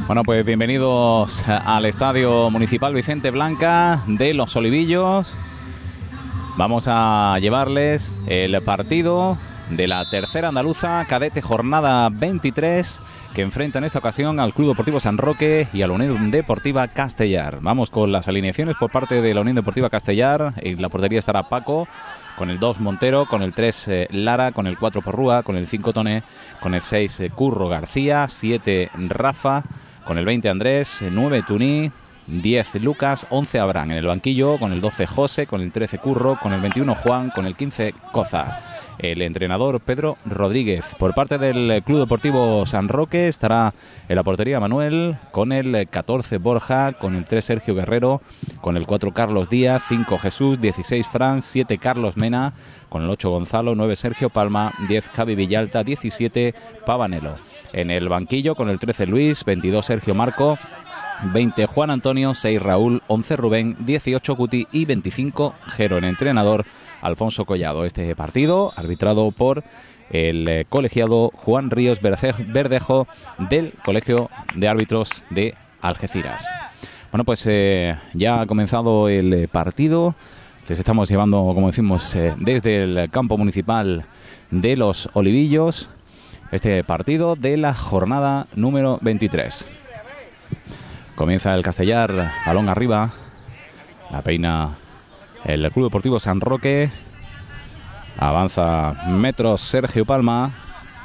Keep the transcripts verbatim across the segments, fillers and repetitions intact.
Bueno, pues bienvenidos al Estadio Municipal Vicente Blanca de Los Olivillos. Vamos a llevarles el partido de la tercera andaluza cadete jornada veintitrés, que enfrenta en esta ocasión al Club Deportivo San Roque y a la Unión Deportiva Castellar. Vamos con las alineaciones por parte de la Unión Deportiva Castellar. En la portería estará Paco, con el dos Montero, con el tres eh, Lara, con el cuatro Porrúa, con el cinco Tone, con el seis eh, Curro García, siete Rafa, con el veinte Andrés, nueve Tuní, diez Lucas, once Abraham. En el banquillo con el doce José, con el trece Curro, con el veintiuno Juan, con el quince Cozar. El entrenador Pedro Rodríguez. Por parte del Club Deportivo San Roque estará en la portería Manuel, con el catorce Borja, con el tres Sergio Guerrero, con el cuatro Carlos Díaz, cinco Jesús, dieciséis Fran, siete Carlos Mena, con el ocho Gonzalo, nueve Sergio Palma, diez Javi Villalta, diecisiete Pavanelo. En el banquillo con el trece Luis, veintidós Sergio Marco, veinte Juan Antonio, seis Raúl, once Rubén, dieciocho Guti y veinticinco Jero. En entrenador Alfonso Collado. Este partido arbitrado por el eh, colegiado Juan Ríos Verdejo del Colegio de Árbitros de Algeciras. Bueno, pues eh, ya ha comenzado el eh, partido. Les estamos llevando, como decimos, eh, desde el campo municipal de Los Olivillos, este partido de la jornada número veintitrés. Comienza el Castellar, balón arriba, la peina el Club Deportivo San Roque, avanza metros Sergio Palma,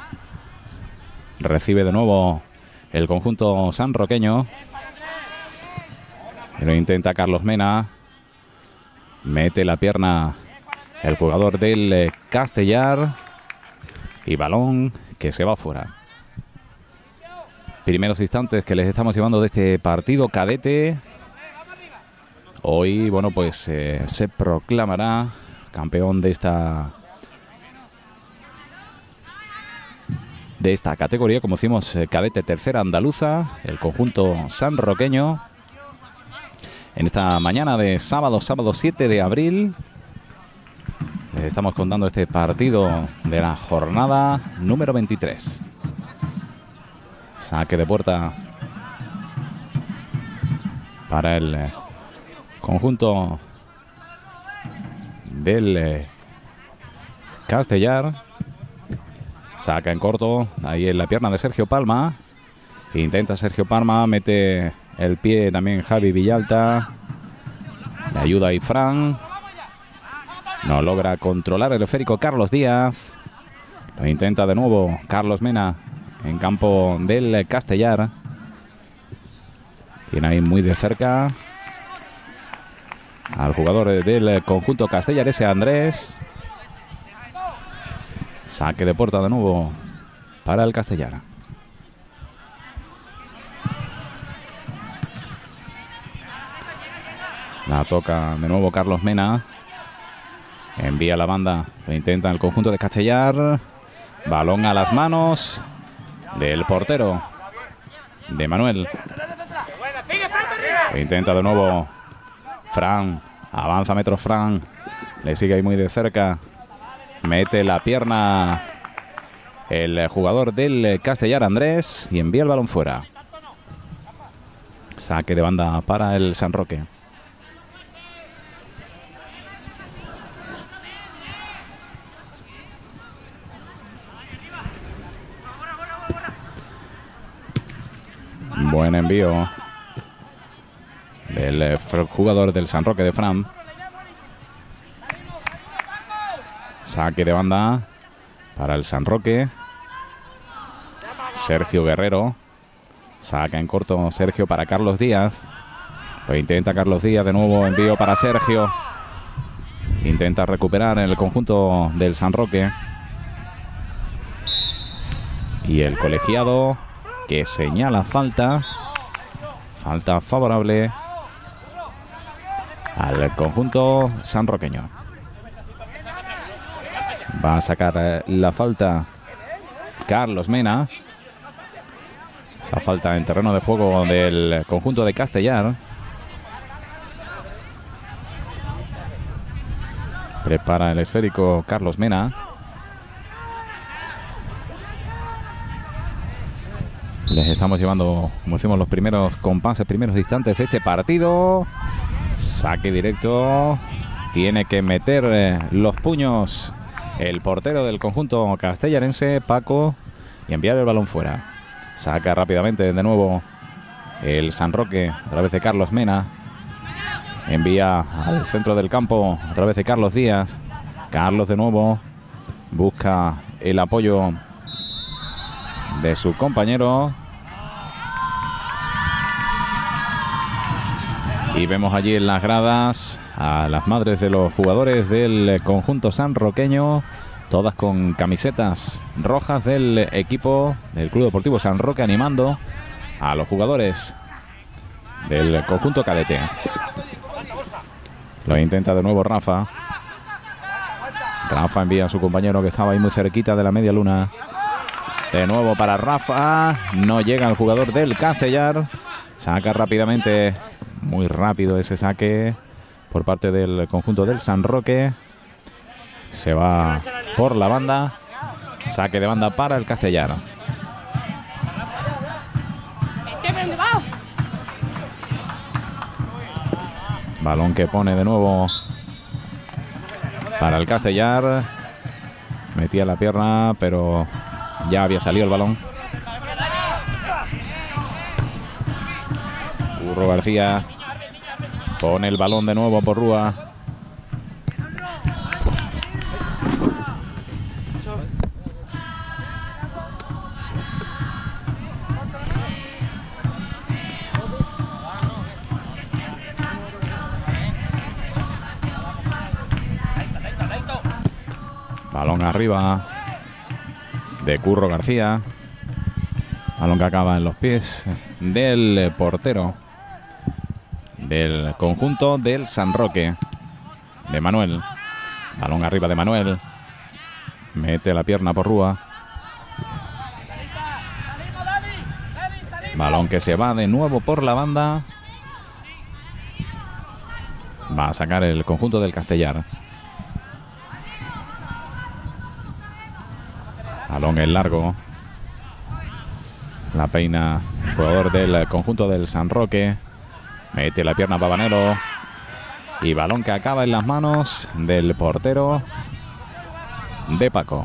recibe de nuevo el conjunto sanroqueño, lo intenta Carlos Mena, mete la pierna el jugador del Castellar y balón que se va fuera. Primeros instantes que les estamos llevando de este partido cadete. Hoy, bueno, pues eh, se proclamará campeón de esta de esta categoría, como decimos, eh, cadete tercera andaluza, el conjunto sanroqueño. En esta mañana de sábado, sábado siete de abril, les estamos contando este partido de la jornada número veintitrés. Saque de puerta para el eh, conjunto del eh, Castellar. Saca en corto, ahí en la pierna de Sergio Palma. Intenta Sergio Palma, mete el pie también Javi Villalta. Le ayuda ahí Fran. No logra controlar el esférico Carlos Díaz. Lo intenta de nuevo Carlos Mena en campo del Castellar. Tiene ahí muy de cerca al jugador del conjunto castellarese Andrés. Saque de puerta de nuevo para el Castellar. La toca de nuevo Carlos Mena. Envía la banda. Lo intenta el conjunto de Castellar. Balón a las manos del portero de Manuel. Lo intenta de nuevo Fran. Avanza metros Fran. Le sigue ahí muy de cerca. Mete la pierna el jugador del Castellar Andrés y envía el balón fuera. Saque de banda para el San Roque. Buen envío del jugador del San Roque de Fran. Saque de banda para el San Roque. Sergio Guerrero. Saca en corto Sergio para Carlos Díaz. Lo intenta Carlos Díaz. De nuevo envío para Sergio. Intenta recuperar en el conjunto del San Roque. Y el colegiado que señala falta. Falta favorable al conjunto sanroqueño. Va a sacar la falta Carlos Mena. Esa falta en terreno de juego del conjunto de Castellar. Prepara el esférico Carlos Mena. Les estamos llevando, como decimos, los primeros compases, primeros instantes de este partido. Saque directo. Tiene que meter eh, los puños el portero del conjunto castellarense, Paco, y enviar el balón fuera. Saca rápidamente de nuevo el San Roque a través de Carlos Mena. Envía al centro del campo a través de Carlos Díaz. Carlos de nuevo busca el apoyo de su compañero. Y vemos allí en las gradas a las madres de los jugadores del conjunto sanroqueño, todas con camisetas rojas del equipo del Club Deportivo San Roque, animando a los jugadores del conjunto cadete. Lo intenta de nuevo Rafa. Rafa envía a su compañero que estaba ahí muy cerquita de la media luna. De nuevo para Rafa. No llega el jugador del Castellar. Saca rápidamente, muy rápido ese saque por parte del conjunto del San Roque. Se va por la banda. Saque de banda para el Castellar. Balón que pone de nuevo para el Castellar. Metía la pierna, pero ya había salido el balón. Curro García pone el balón de nuevo por Rúa. Balón arriba de Curro García. Balón que acaba en los pies del portero del conjunto del San Roque, de Manuel. Balón arriba de Manuel. Mete la pierna por Rúa. Balón que se va de nuevo por la banda. Va a sacar el conjunto del Castellar. Balón en largo. La peina el jugador del conjunto del San Roque. Mete la pierna Pavanero. Y balón que acaba en las manos del portero de Paco.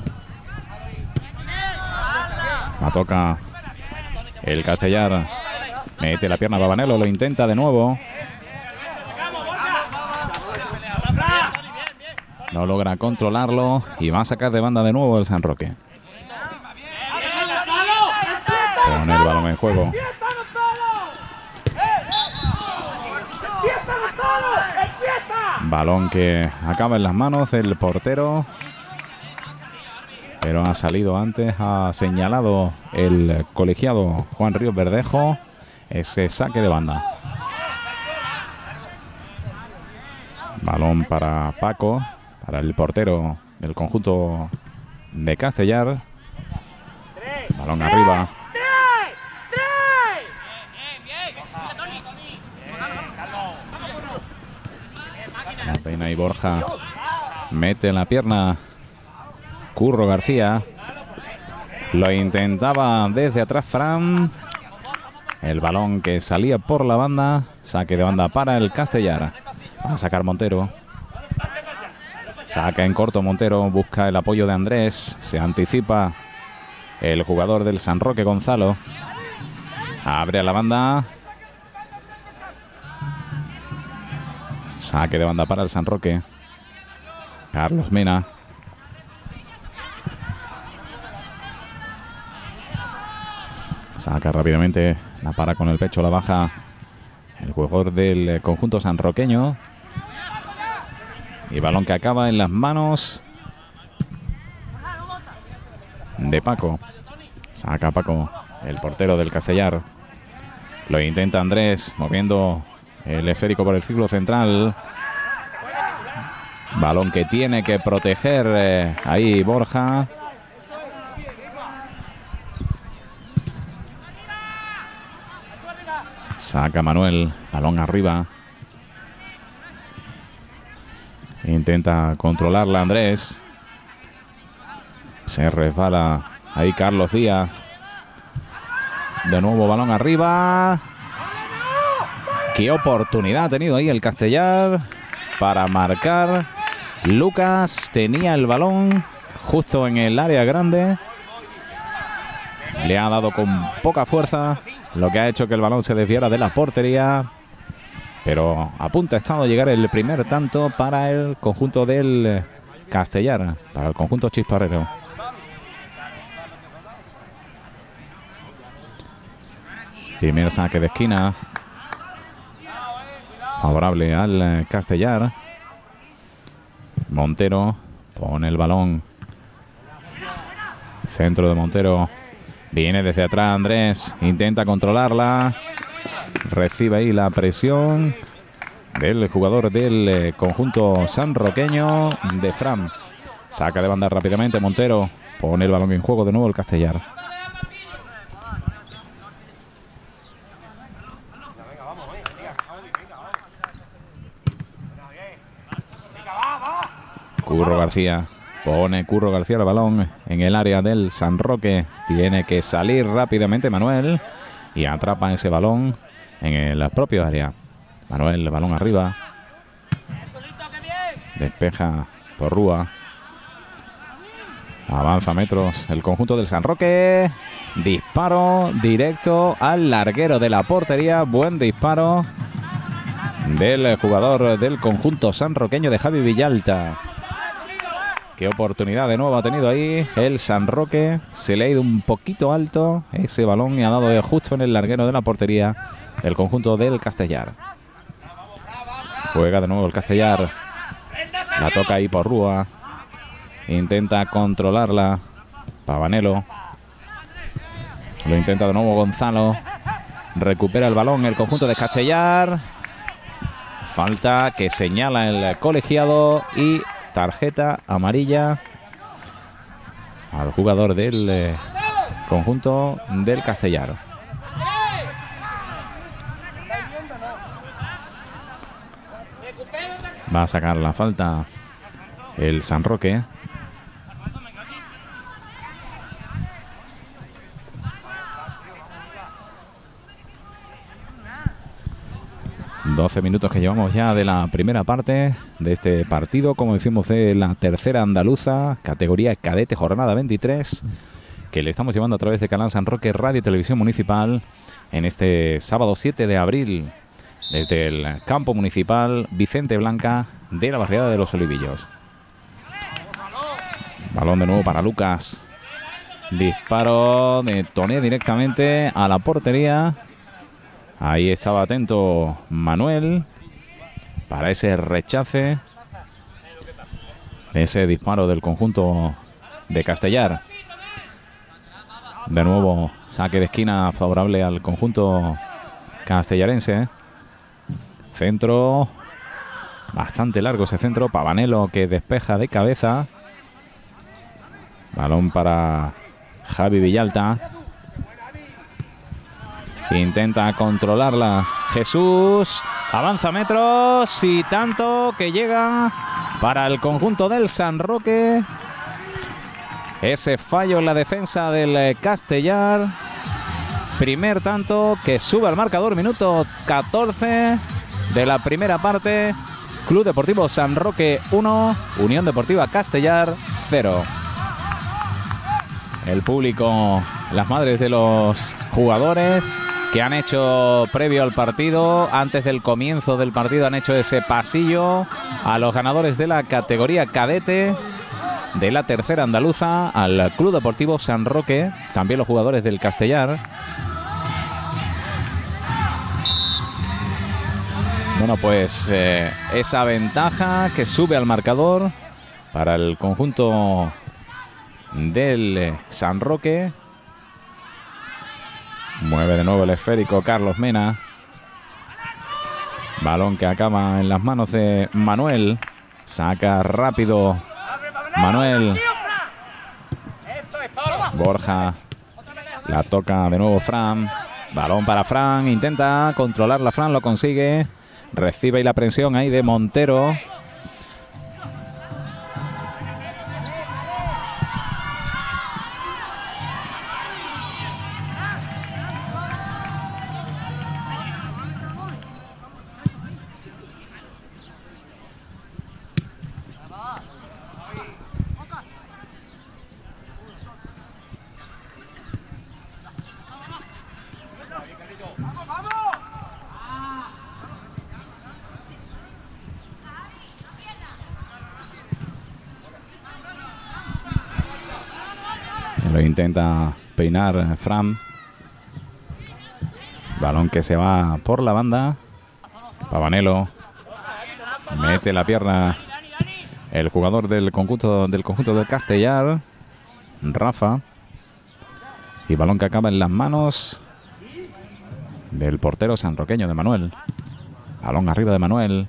La toca el Castellar. Mete la pierna Pavanero. Lo intenta de nuevo. No logra controlarlo. Y va a sacar de banda de nuevo el San Roque. Pone el balón en juego. Balón que acaba en las manos del portero. Pero ha salido antes. Ha señalado el colegiado Juan Ríos Verdejo ese saque de banda. Balón para Paco. Para el portero del conjunto de Castellar. Balón arriba. La peina y Borja. Mete en la pierna Curro García. Lo intentaba desde atrás Fran. El balón que salía por la banda. Saque de banda para el Castellar. Va a sacar Montero. Saca en corto Montero. Busca el apoyo de Andrés. Se anticipa el jugador del San Roque, Gonzalo. Abre a la banda. Saque de banda para el San Roque. Carlos Mena. Saca rápidamente. La para con el pecho, la baja el jugador del conjunto sanroqueño. Y balón que acaba en las manos de Paco. Saca Paco, el portero del Castellar. Lo intenta Andrés, moviendo el esférico por el círculo central. Balón que tiene que proteger eh, ahí Borja. Saca Manuel, balón arriba. Intenta controlarla Andrés. Se resbala ahí Carlos Díaz. De nuevo balón arriba. Qué oportunidad ha tenido ahí el Castellar para marcar. Lucas tenía el balón justo en el área grande. Le ha dado con poca fuerza, lo que ha hecho que el balón se desviara de la portería. Pero a punto ha estado de llegar el primer tanto para el conjunto del Castellar, para el conjunto chisparrero. Primer saque de esquina favorable al Castellar. Montero pone el balón. Centro de Montero. Viene desde atrás Andrés. Intenta controlarla. Recibe ahí la presión del jugador del conjunto sanroqueño de Fran. Saca de banda rápidamente Montero. Pone el balón en juego de nuevo el Castellar. Curro García. Pone Curro García el balón en el área del San Roque. Tiene que salir rápidamente Manuel. Y atrapa ese balón en el propio área. Manuel, el balón arriba. Despeja por Rúa. Avanza metros el conjunto del San Roque. Disparo directo al larguero de la portería. Buen disparo del jugador del conjunto sanroqueño de Javi Villalta. Qué oportunidad de nuevo ha tenido ahí el San Roque. Se le ha ido un poquito alto ese balón y ha dado justo en el larguero de la portería del conjunto del Castellar. Juega de nuevo el Castellar. La toca ahí por Rúa. Intenta controlarla Pavanelo. Lo intenta de nuevo Gonzalo. Recupera el balón el conjunto de Castellar. Falta que señala el colegiado y tarjeta amarilla al jugador del eh, conjunto del Castellar. Va a sacar la falta el San Roque. doce minutos que llevamos ya de la primera parte de este partido, como decimos, de la tercera andaluza, categoría cadete, jornada veintitrés, que le estamos llevando a través de Canal San Roque Radio y Televisión Municipal en este sábado siete de abril, desde el campo municipal Vicente Blanca de la barriada de Los Olivillos. Balón de nuevo para Lucas. Disparo de Toné directamente a la portería. Ahí estaba atento Manuel para ese rechace, ese disparo del conjunto de Castellar. De nuevo saque de esquina favorable al conjunto castellarense. Centro bastante largo ese centro. Pavanelo que despeja de cabeza. Balón para Javi Villalta. Intenta controlarla Jesús. Avanza metros y tanto que llega para el conjunto del San Roque. Ese fallo en la defensa del Castellar. Primer tanto que sube al marcador, minuto catorce de la primera parte. Club Deportivo San Roque uno, Unión Deportiva Castellar cero. El público, las madres de los jugadores que han hecho previo al partido, antes del comienzo del partido, han hecho ese pasillo a los ganadores de la categoría cadete de la tercera andaluza, al Club Deportivo San Roque, también los jugadores del Castellar. Bueno, pues eh, esa ventaja que sube al marcador para el conjunto del eh, San Roque. Mueve de nuevo el esférico Carlos Mena. Balón que acaba en las manos de Manuel. Saca rápido Manuel. Borja. La toca de nuevo Fran. Balón para Fran. Intenta controlarla Fran. Lo consigue. Recibe ahí la presión ahí de Montero. Lo intenta peinar Fran. Balón que se va por la banda. Pavanello. Mete la pierna el jugador del conjunto del conjunto del Castellar, Rafa. Y balón que acaba en las manos del portero sanroqueño, de Manuel. Balón arriba de Manuel.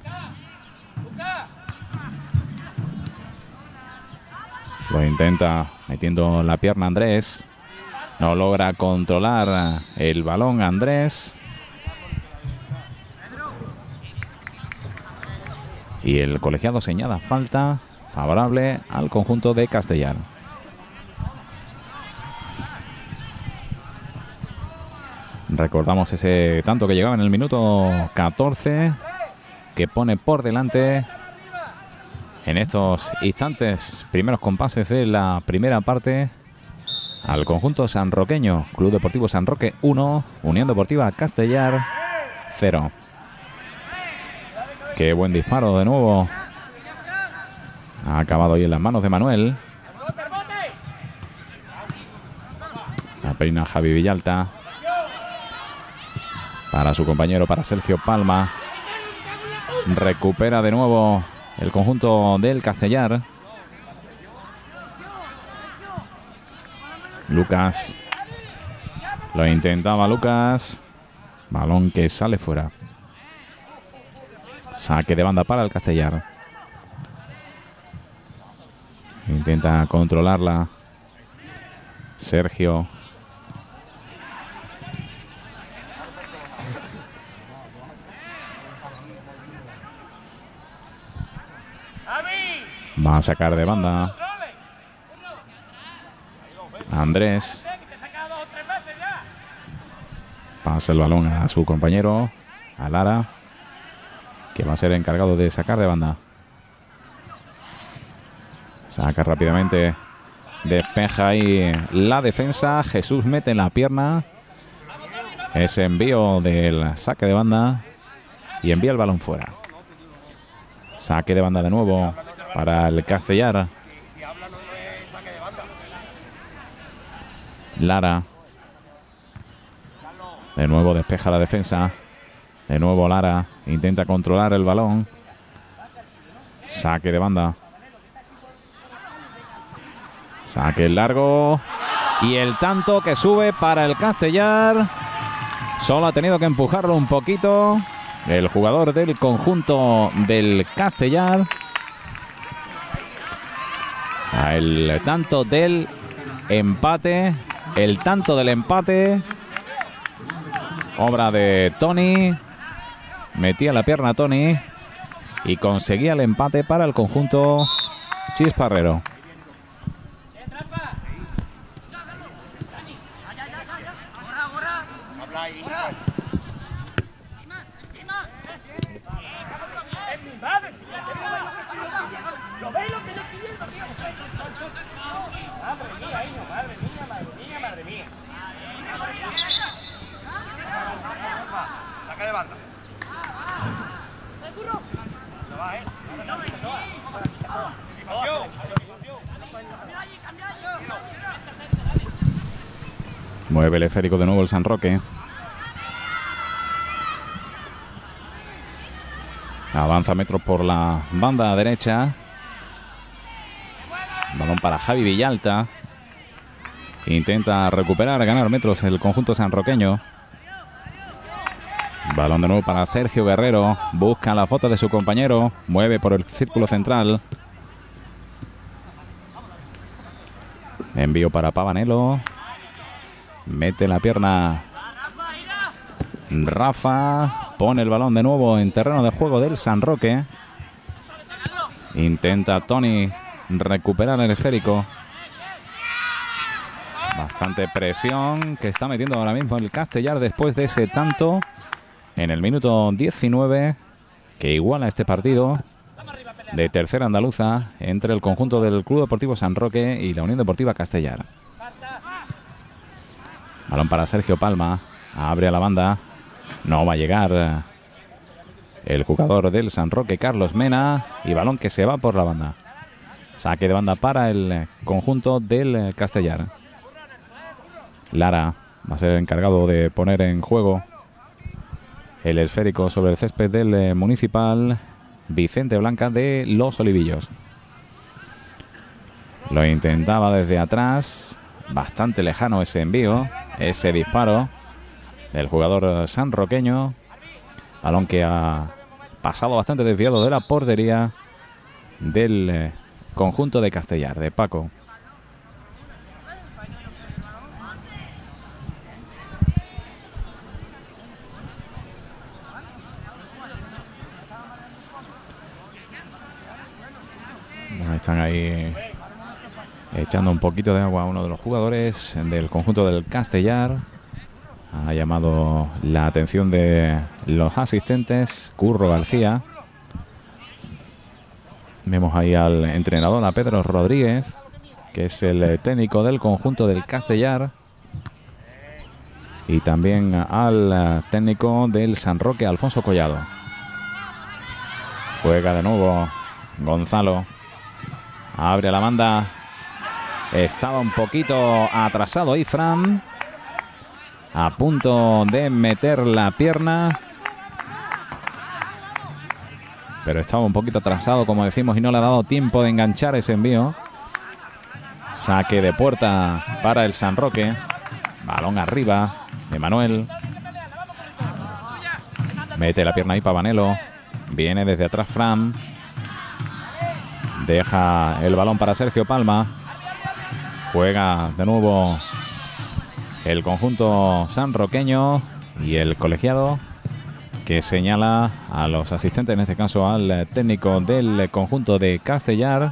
Lo intenta metiendo la pierna Andrés. No logra controlar el balón Andrés. Y el colegiado señala falta favorable al conjunto de Castellar. Recordamos ese tanto que llegaba en el minuto catorce, que pone por delante en estos instantes, primeros compases de la primera parte, al conjunto sanroqueño. Club Deportivo San Roque uno, Unión Deportiva Castellar cero. Qué buen disparo de nuevo. Ha acabado ahí en las manos de Manuel. La peina Javi Villalta. Para su compañero, para Sergio Palma. Recupera de nuevo el conjunto del Castellar. Lucas. Lo intentaba Lucas. Balón que sale fuera. Saque de banda para el Castellar. Intenta controlarla Sergio. Va a sacar de banda Andrés. Pasa el balón a su compañero, a Lara, que va a ser encargado de sacar de banda. Saca rápidamente. Despeja ahí la defensa. Jesús mete en la pierna. Ese envío del saque de banda. Y envía el balón fuera. Saque de banda de nuevo para el Castellar. Lara. De nuevo despeja la defensa. De nuevo Lara. Intenta controlar el balón. Saque de banda. Saque largo. Y el tanto que sube para el Castellar. Solo ha tenido que empujarlo un poquito el jugador del conjunto del Castellar. El tanto del empate. El tanto del empate. Obra de Tony. Metía la pierna Tony. Y conseguía el empate para el conjunto chisparrero. Mueve el esférico de nuevo el San Roque. Avanza metros por la banda derecha. Balón para Javi Villalta. Intenta recuperar, ganar metros el conjunto sanroqueño. Balón de nuevo para Sergio Guerrero. Busca la foto de su compañero. Mueve por el círculo central. Envío para Pavanello. Mete la pierna Rafa. Pone el balón de nuevo en terreno de juego del San Roque. Intenta Tony recuperar el esférico. Bastante presión que está metiendo ahora mismo el Castellar después de ese tanto en el minuto diecinueve que iguala este partido de tercera andaluza entre el conjunto del Club Deportivo San Roque y la Unión Deportiva Castellar. Balón para Sergio Palma. Abre a la banda. No va a llegar el jugador del San Roque, Carlos Mena. Y balón que se va por la banda. Saque de banda para el conjunto del Castellar. Lara va a ser el encargado de poner en juego el esférico sobre el césped del eh, Municipal Vicente Blanca de Los Olivillos. Lo intentaba desde atrás, bastante lejano ese envío, ese disparo del jugador sanroqueño. Balón que ha pasado bastante desviado de la portería del eh, conjunto de Castellar, de Paco. Están ahí echando un poquito de agua a uno de los jugadores del conjunto del Castellar. Ha llamado la atención de los asistentes, Curro García. Vemos ahí al entrenador, a Pedro Rodríguez, que es el técnico del conjunto del Castellar. Y también al técnico del San Roque, Alfonso Collado. Juega de nuevo Gonzalo. Abre la banda. Estaba un poquito atrasado ahí Fran. A punto de meter la pierna. Pero estaba un poquito atrasado, como decimos, y no le ha dado tiempo de enganchar ese envío. Saque de puerta para el San Roque. Balón arriba de Manuel. Mete la pierna ahí para Vanelo. Viene desde atrás Fran. Deja el balón para Sergio Palma. Juega de nuevo el conjunto sanroqueño y el colegiado, que señala a los asistentes, en este caso al técnico del conjunto de Castellar,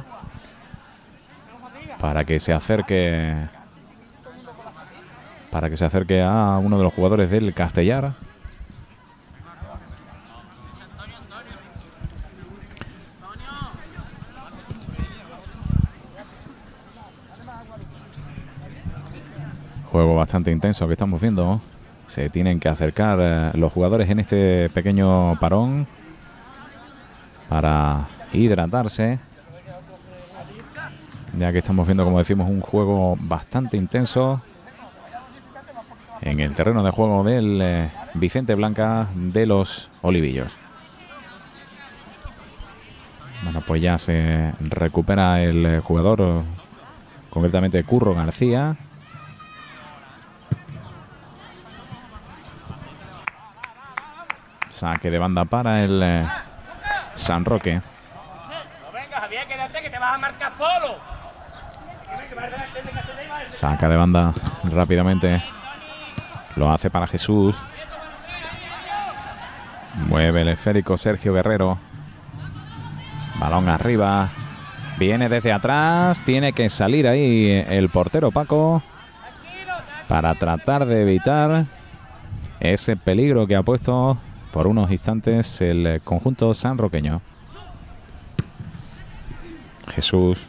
para que se acerque para que se acerque a uno de los jugadores del Castellar. Juego bastante intenso que estamos viendo. Se tienen que acercar eh, los jugadores en este pequeño parón para hidratarse, ya que estamos viendo, como decimos, un juego bastante intenso en el terreno de juego del eh, Vicente Blanca de Los Olivillos. Bueno, pues ya se recupera el eh, jugador, concretamente Curro García. Saque de banda para el eh, San Roque. Saca de banda rápidamente. Lo hace para Jesús. Mueve el esférico Sergio Guerrero. Balón arriba. Viene desde atrás. Tiene que salir ahí el portero Paco para tratar de evitar ese peligro que ha puesto por unos instantes el conjunto sanroqueño. Jesús.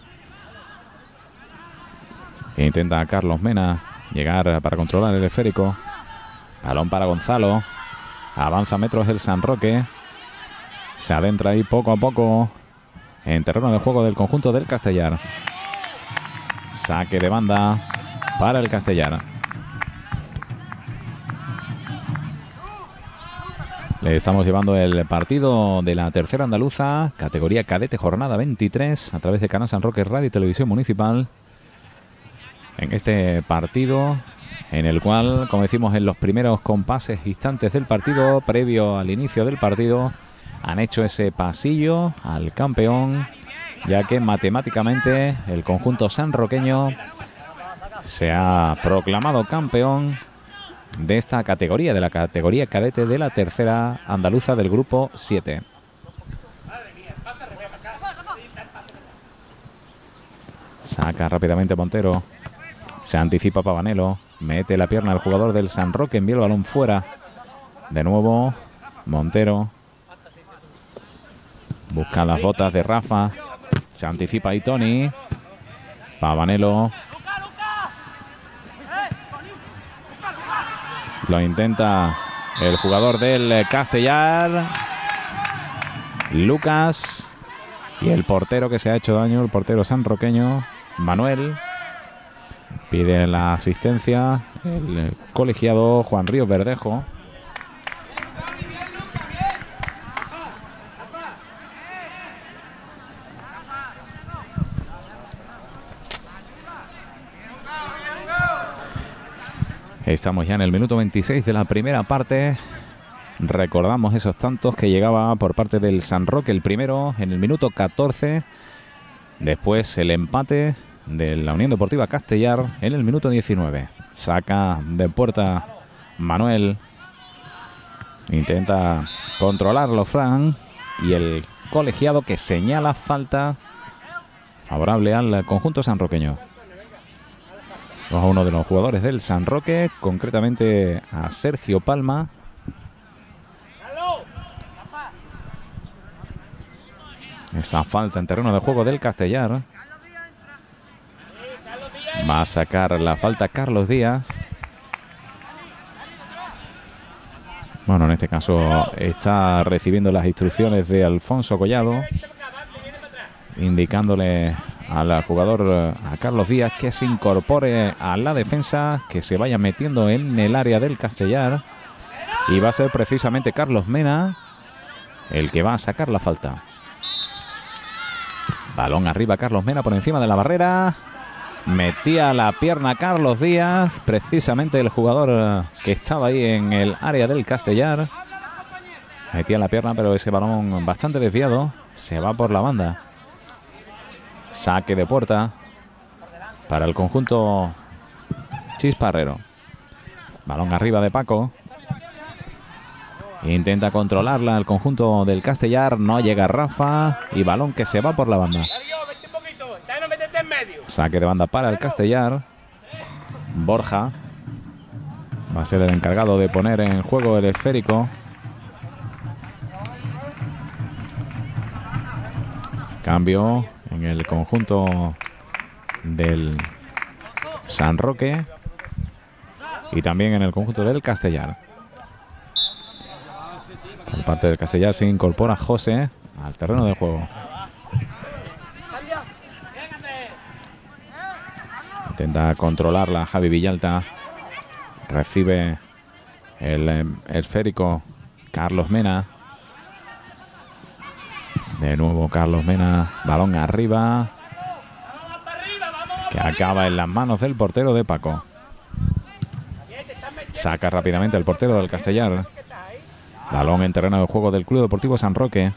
Intenta Carlos Mena llegar para controlar el esférico. Balón para Gonzalo. Avanza metros el San Roque. Se adentra ahí poco a poco en terreno de juego del conjunto del Castellar. Saque de banda para el Castellar. Le estamos llevando el partido de la tercera andaluza, categoría cadete, jornada veintitrés, a través de Canal San Roque Radio y Televisión Municipal. En este partido, en el cual, como decimos, en los primeros compases, instantes del partido, previo al inicio del partido, han hecho ese pasillo al campeón, ya que matemáticamente el conjunto sanroqueño se ha proclamado campeón de esta categoría, de la categoría cadete de la tercera andaluza del grupo siete. Saca rápidamente Montero. Se anticipa Pavanelo. Mete la pierna al jugador del San Roque. Envía el balón fuera. De nuevo Montero. Busca las botas de Rafa. Se anticipa ahí Tony. Pavanelo. Lo intenta el jugador del Castellar, Lucas. Y el portero que se ha hecho daño, el portero sanroqueño, Manuel. Pide la asistencia el colegiado Juan Ríos Verdejo. Estamos ya en el minuto veintiséis de la primera parte. Recordamos esos tantos que llegaba por parte del San Roque, el primero en el minuto catorce. Después el empate de la Unión Deportiva Castellar en el minuto diecinueve. Saca de puerta Manuel. Intenta controlarlo Fran. Y el colegiado que señala falta favorable al conjunto sanroqueño. A uno de los jugadores del San Roque, concretamente a Sergio Palma. Esa falta en terreno de juego del Castellar. Va a sacar la falta Carlos Díaz. Bueno, en este caso está recibiendo las instrucciones de Alfonso Collado, indicándole al jugador, a Carlos Díaz, que se incorpore a la defensa, que se vaya metiendo en el área del Castellar. Y va a ser precisamente Carlos Mena el que va a sacar la falta. Balón arriba, Carlos Mena por encima de la barrera. Metía la pierna Carlos Díaz, precisamente el jugador que estaba ahí en el área del Castellar. Metía la pierna, pero ese balón bastante desviado se va por la banda. Saque de puerta para el conjunto chisparrero. Balón arriba de Paco. Intenta controlarla el conjunto del Castellar. No llega Rafa. Y balón que se va por la banda. Saque de banda para el Castellar. Borja va a ser el encargado de poner en juego el esférico. Cambio en el conjunto del San Roque y también en el conjunto del Castellar. Por parte del Castellar se incorpora José al terreno de juego. Intenta controlarla Javi Villalta. Recibe el, el esférico Carlos Mena. De nuevo Carlos Mena, balón arriba, que acaba en las manos del portero de Paco. Saca rápidamente el portero del Castellar. Balón en terreno de juego del Club Deportivo San Roque.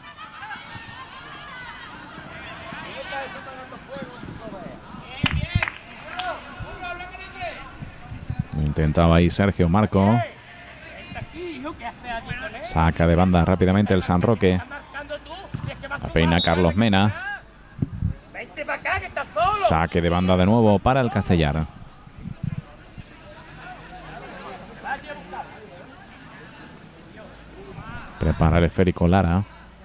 Intentaba ahí Sergio Marco. Saca de banda rápidamente el San Roque. La peina Carlos Mena. Saque de banda de nuevo para el Castellar. Prepara el esférico Lara.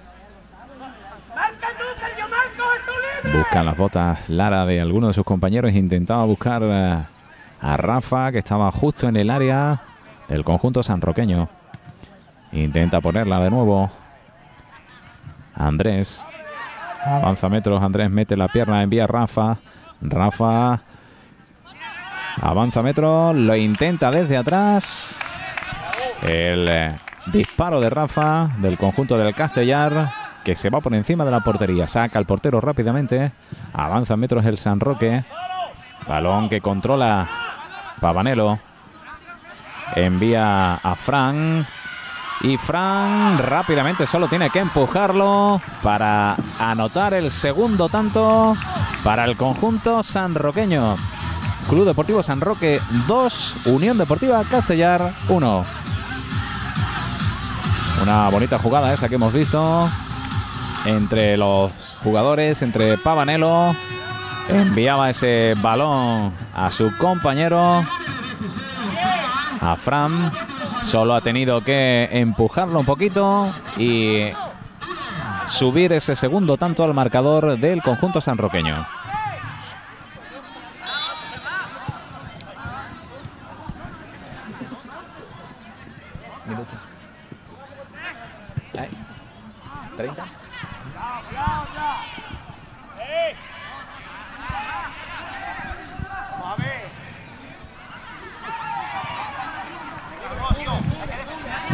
Busca las botas Lara de alguno de sus compañeros. Intentaba buscar a Rafa, que estaba justo en el área del conjunto sanroqueño. Intenta ponerla de nuevo Andrés. Avanza metros, Andrés mete la pierna, envía a Rafa. Rafa avanza metros, lo intenta desde atrás. El eh, disparo de Rafa del conjunto del Castellar, que se va por encima de la portería. Saca al portero rápidamente. Avanza metros el San Roque. Balón que controla Pavanelo. Envía a Fran. Y Fran rápidamente solo tiene que empujarlo para anotar el segundo tanto para el conjunto sanroqueño. Club Deportivo San Roque dos, Unión Deportiva Castellar uno. Una bonita jugada esa que hemos visto entre los jugadores, entre Pavanelo. Enviaba ese balón a su compañero, a Fran. Solo ha tenido que empujarlo un poquito y subir ese segundo tanto al marcador del conjunto sanroqueño. treinta.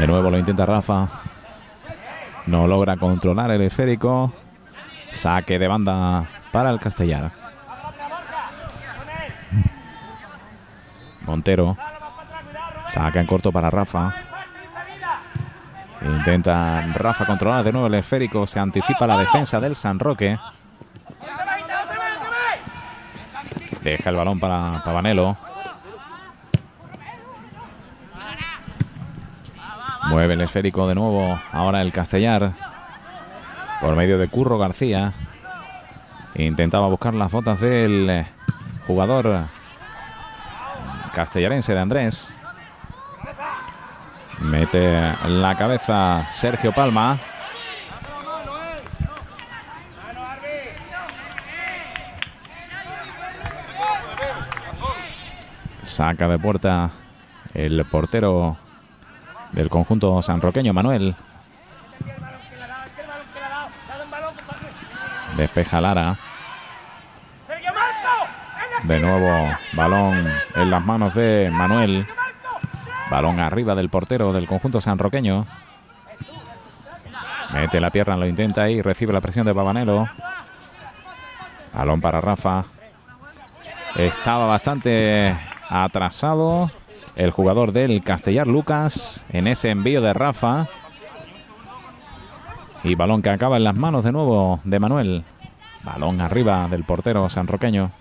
De nuevo lo intenta Rafa. No logra controlar el esférico. Saque de banda para el Castellar. Montero. Saca en corto para Rafa. Intenta Rafa controlar de nuevo el esférico. Se anticipa la defensa del San Roque. Deja el balón para Pavanelo. Mueve el esférico de nuevo. Ahora el Castellar. Por medio de Curro García. Intentaba buscar las botas del jugador castellarense de Andrés. Mete la cabeza Sergio Palma. Saca de puerta el portero del conjunto sanroqueño, Manuel. Despeja Lara. De nuevo balón en las manos de Manuel. Balón arriba del portero del conjunto sanroqueño. Mete la pierna, lo intenta y recibe la presión de Pavanelo. Balón para Rafa. Estaba bastante atrasado el jugador del Castellar, Lucas, en ese envío de Rafa. Y balón que acaba en las manos de nuevo de Manuel. Balón arriba del portero sanroqueño.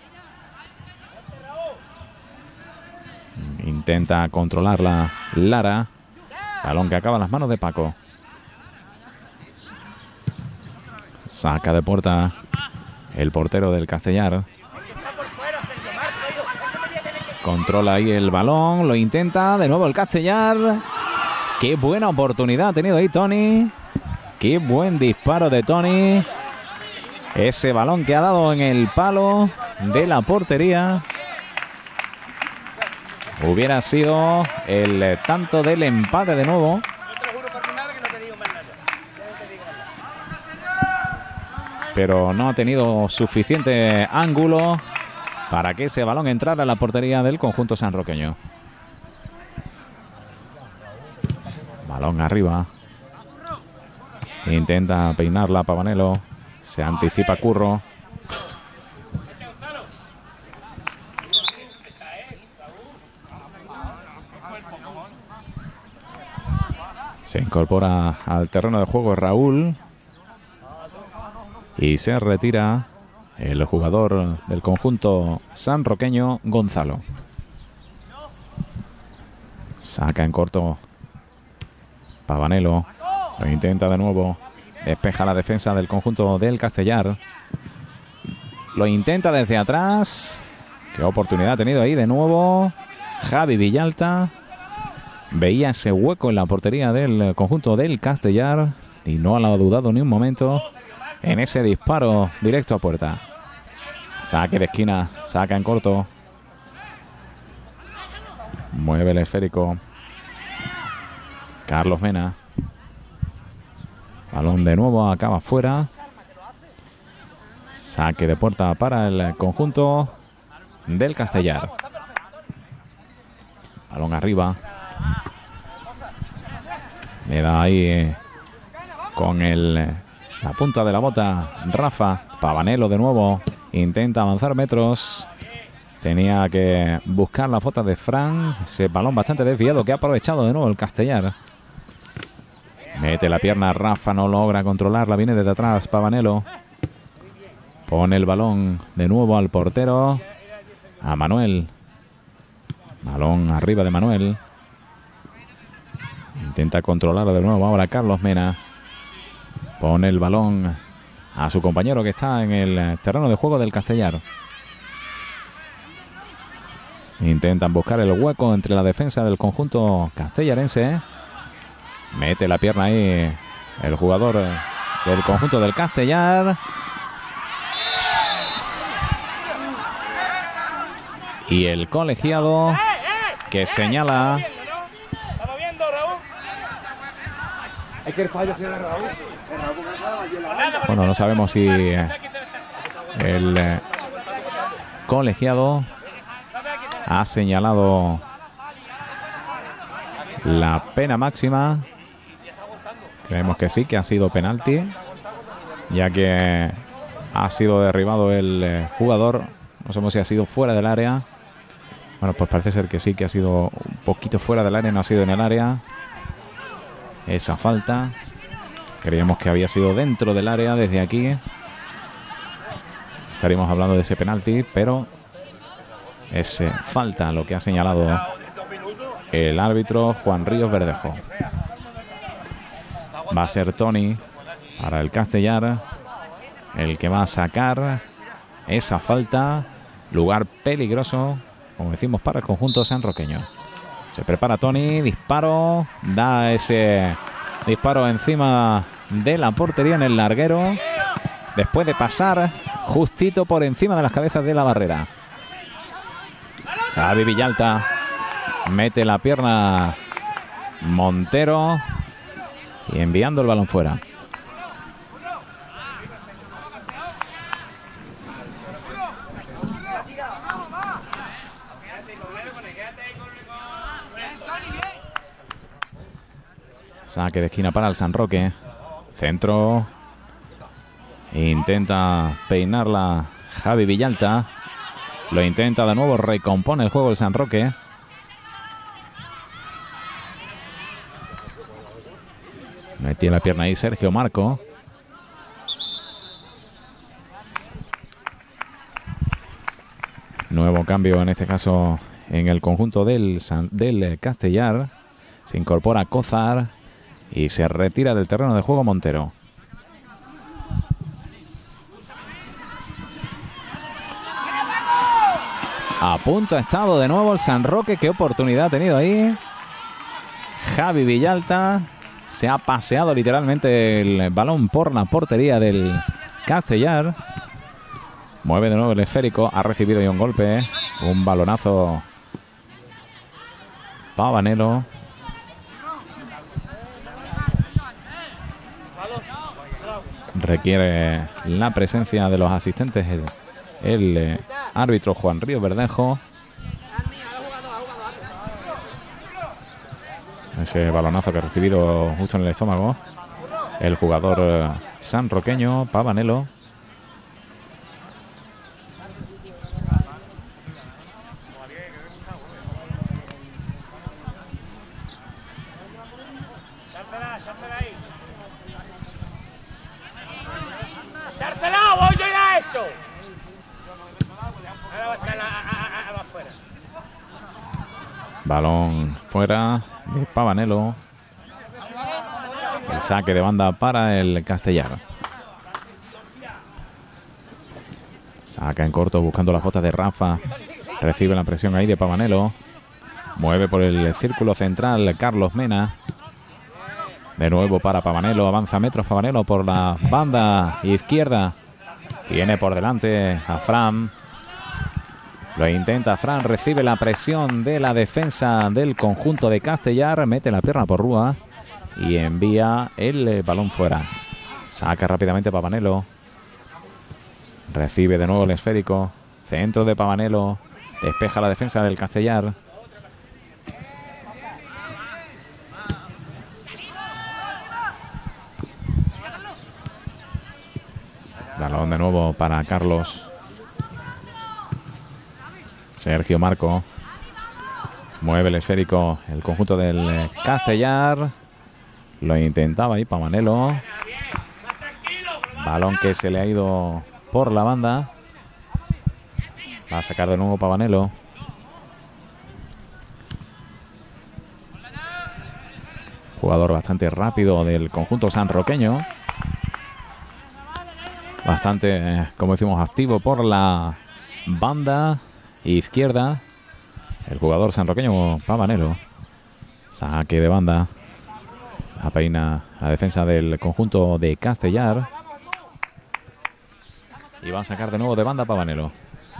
Intenta controlarla Lara. Balón que acaba en las manos de Paco. Saca de puerta el portero del Castellar. Controla ahí el balón. Lo intenta de nuevo el Castellar. Qué buena oportunidad ha tenido ahí Tony. Qué buen disparo de Tony. Ese balón que ha dado en el palo de la portería. Hubiera sido el tanto del empate de nuevo. Pero no ha tenido suficiente ángulo para que ese balón entrara a la portería del conjunto sanroqueño. Balón arriba. Intenta peinarla Pavanelo. Se anticipa Curro. Se incorpora al terreno de juego Raúl. Y se retira el jugador del conjunto sanroqueño, Gonzalo. Saca en corto Pavanelo. Lo intenta de nuevo. Despeja la defensa del conjunto del Castellar. Lo intenta desde atrás. Qué oportunidad ha tenido ahí de nuevo Javi Villalta. Veía ese hueco en la portería del conjunto del Castellar y no lo ha dudado ni un momento en ese disparo directo a puerta. Saque de esquina, saca en corto. Mueve el esférico Carlos Mena. Balón de nuevo, acaba fuera. Saque de puerta para el conjunto del Castellar. Balón arriba. Le da ahí eh, con el, la punta de la bota Rafa. Pavanelo de nuevo. Intenta avanzar metros. Tenía que buscar la bota de Fran. Ese balón bastante desviado que ha aprovechado de nuevo el Castellar. Mete la pierna Rafa. No logra controlarla. Viene desde atrás Pavanelo. Pone el balón de nuevo al portero. A Manuel. Balón arriba de Manuel. Intenta controlarlo de nuevo ahora Carlos Mena. Pone el balón a su compañero que está en el terreno de juego del Castellar. Intentan buscar el hueco entre la defensa del conjunto castellarense. Mete la pierna ahí el jugador del conjunto del Castellar. Y el colegiado que señala... Bueno, no sabemos si el colegiado ha señalado la pena máxima. Creemos que sí, que ha sido penalti, ya que ha sido derribado el eh, jugador. No sabemos si ha sido fuera del área. Bueno, pues parece ser que sí, que ha sido un poquito fuera del área, no ha sido en el área. Esa falta. Creíamos que había sido dentro del área desde aquí. Estaríamos hablando de ese penalti, pero es eh, falta lo que ha señalado el árbitro Juan Ríos Verdejo. Va a ser Tony para el Castellar el que va a sacar esa falta. Lugar peligroso, como decimos, para el conjunto sanroqueño. Se prepara Tony, disparo, da ese disparo encima de la portería en el larguero, después de pasar justito por encima de las cabezas de la barrera. Javi Villalta mete la pierna Montero y enviando el balón fuera. Saque de esquina para el San Roque. Centro. Intenta peinarla Javi Villalta. Lo intenta de nuevo. Recompone el juego el San Roque. Metió la pierna ahí Sergio Marco. Nuevo cambio en este caso en el conjunto del, San, del Castellar. Se incorpora Cozar y se retira del terreno de juego Montero. A punto ha estado de nuevo el San Roque. Qué oportunidad ha tenido ahí Javi Villalta. Se ha paseado literalmente el balón por la portería del Castellar. Mueve de nuevo el esférico. Ha recibido ya un golpe. Un balonazo Pavanelo. Requiere la presencia de los asistentes el, el eh, árbitro Juan Ríos Verdejo. Ese balonazo que ha recibido justo en el estómago el jugador eh, sanroqueño Pavanelo. Balón fuera de Pavanelo. El saque de banda para el Castellar. Saca en corto buscando las botas de Rafa. Recibe la presión ahí de Pavanelo. Mueve por el círculo central Carlos Mena. De nuevo para Pavanelo. Avanza metros Pavanelo por la banda izquierda. Tiene por delante a Fran. Lo intenta Fran, recibe la presión de la defensa del conjunto de Castellar, mete la pierna por Rúa y envía el balón fuera. Saca rápidamente Pavanelo. Recibe de nuevo el esférico. Centro de Pavanelo. Despeja la defensa del Castellar. Balón de nuevo para Carlos. Sergio Marco. Mueve el esférico el conjunto del Castellar. Lo intentaba ahí Pavanelo. Balón que se le ha ido por la banda. Va a sacar de nuevo Pavanelo. Jugador bastante rápido del conjunto sanroqueño. Bastante, como decimos, activo por la banda izquierda. El jugador sanroqueño Pavanelo. Saque de banda. Apeina la defensa del conjunto de Castellar. Y va a sacar de nuevo de banda Pavanelo.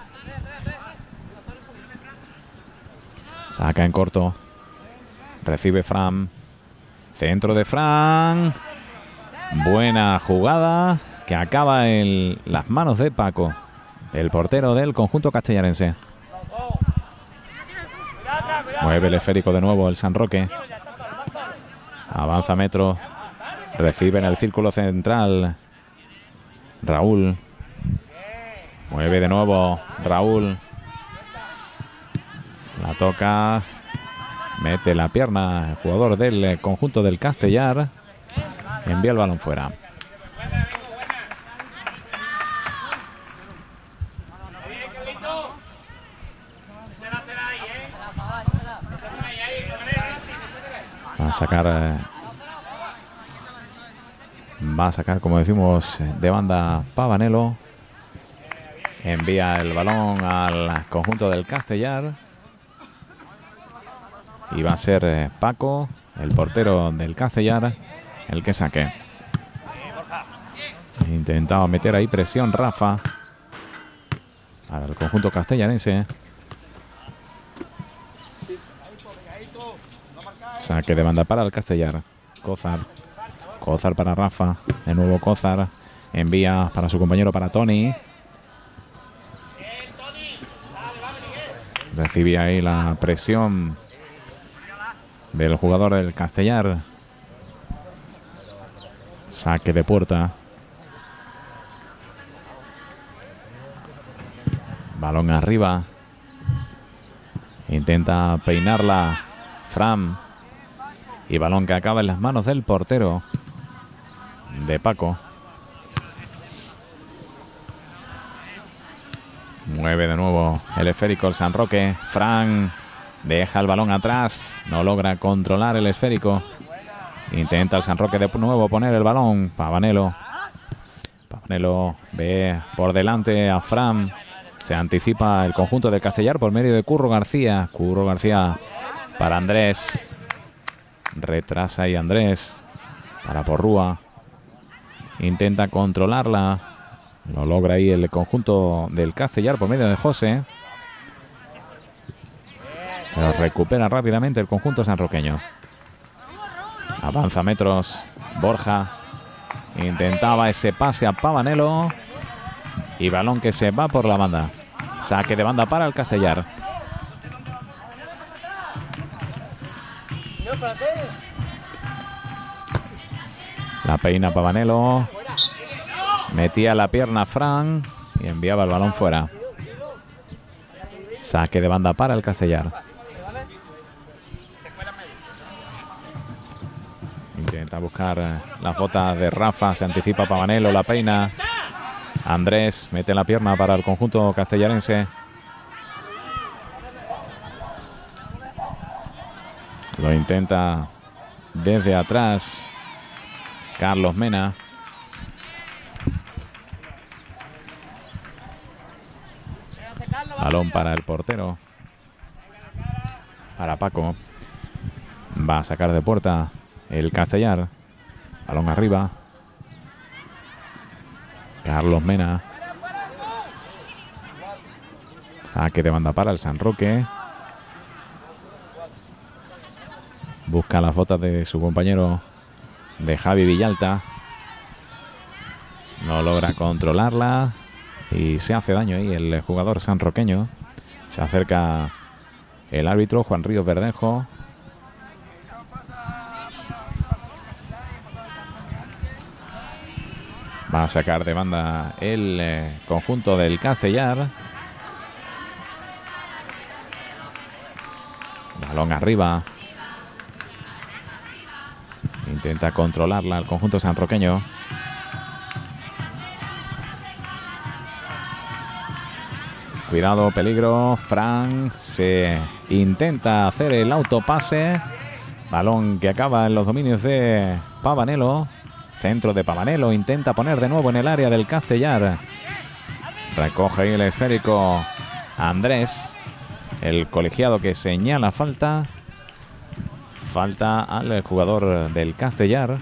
Saca en corto. Recibe Fran. Centro de Fran. Buena jugada que acaba en las manos de Paco, el portero del conjunto castellarense. Mueve el esférico de nuevo el San Roque. Avanza metros. Recibe en el círculo central Raúl. Mueve de nuevo Raúl. La toca. Mete la pierna el jugador del conjunto del Castellar. Envía el balón fuera. Va a sacar, va a sacar, como decimos, de banda Pavanelo. Envía el balón al conjunto del Castellar. Y va a ser Paco, el portero del Castellar, el que saque. Intentaba meter ahí presión Rafa para el conjunto castellarense. Saque de banda para el Castellar. Cózar. Cózar para Rafa. De nuevo Cózar. Envía para su compañero, para Tony. Recibe ahí la presión del jugador del Castellar. Saque de puerta. Balón arriba. Intenta peinarla Fran. Y balón que acaba en las manos del portero de Paco. Mueve de nuevo el esférico el San Roque. Fran deja el balón atrás. No logra controlar el esférico. Intenta el San Roque de nuevo poner el balón. Pavanelo. Pavanelo ve por delante a Fran. Se anticipa el conjunto del Castellar por medio de Curro García. Curro García para Andrés. Retrasa ahí Andrés. Para Porrúa. Intenta controlarla. Lo logra ahí el conjunto del Castellar por medio de José. Pero recupera rápidamente el conjunto sanroqueño. Avanza metros Borja. Intentaba ese pase a Pavanelo. Y balón que se va por la banda. Saque de banda para el Castellar. La peina Pavanelo. Metía la pierna Fran y enviaba el balón fuera. Saque de banda para el Castellar. Intenta buscar las botas de Rafa. Se anticipa Pavanelo, la peina. Andrés mete la pierna para el conjunto castellarense. Lo intenta desde atrás Carlos Mena. Balón para el portero. Para Paco. Va a sacar de puerta el Castellar. Balón arriba. Carlos Mena. Saque de banda para el San Roque. Busca las botas de su compañero de Javi Villalta. No logra controlarla. Y se hace daño ahí el jugador sanroqueño. Se acerca el árbitro Juan Ríos Verdejo. Va a sacar de banda el eh, conjunto del Castellar. Balón arriba. Intenta controlarla el conjunto sanroqueño. Cuidado, peligro. Fran se intenta hacer el autopase. Balón que acaba en los dominios de Pavanelo. Centro de Pavanelo. Intenta poner de nuevo en el área del Castellar. Recoge ahí el esférico Andrés. El colegiado que señala falta. Falta al jugador del Castellar.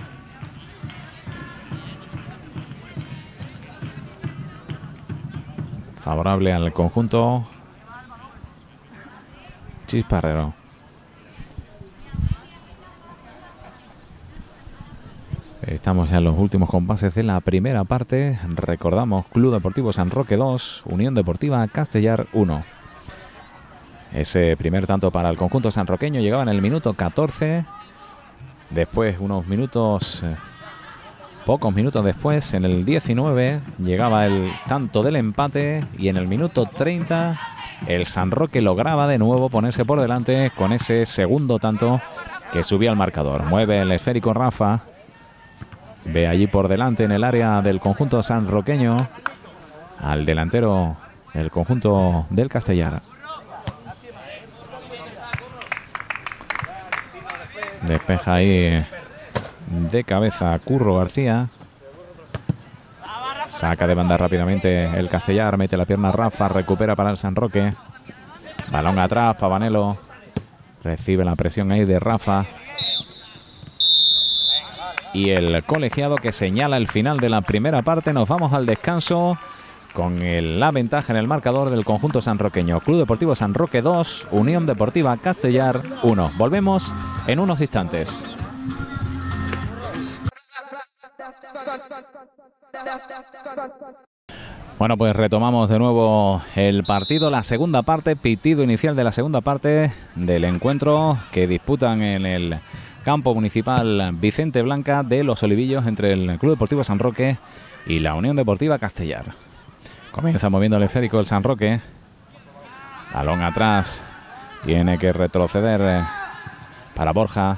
Favorable al conjunto Chisparrero. Estamos ya en los últimos compases de la primera parte. Recordamos Club Deportivo San Roque dos, Unión Deportiva Castellar uno. Ese primer tanto para el conjunto sanroqueño llegaba en el minuto catorce. Después unos minutos Pocos minutos después, en el diecinueve, llegaba el tanto del empate y en el minuto treinta el San Roque lograba de nuevo ponerse por delante con ese segundo tanto que subía al marcador. Mueve el esférico Rafa. Ve allí por delante en el área del conjunto sanroqueño al delantero del conjunto del Castellar. Despeja ahí de cabeza Curro García. Saca de banda rápidamente el Castellar. Mete la pierna Rafa. Recupera para el San Roque. Balón atrás. Pavanelo. Recibe la presión ahí de Rafa. Y el colegiado que señala el final de la primera parte. Nos vamos al descanso con el, la ventaja en el marcador del conjunto sanroqueño. Club Deportivo San Roque dos, Unión Deportiva Castellar uno. Volvemos en unos instantes. Bueno, pues retomamos de nuevo el partido, la segunda parte, pitido inicial de la segunda parte del encuentro que disputan en el campo municipal Vicente Blanca de Los Olivillos entre el Club Deportivo San Roque y la Unión Deportiva Castellar. Comienza moviendo el esférico el San Roque. Balón atrás. Tiene que retroceder para Borja.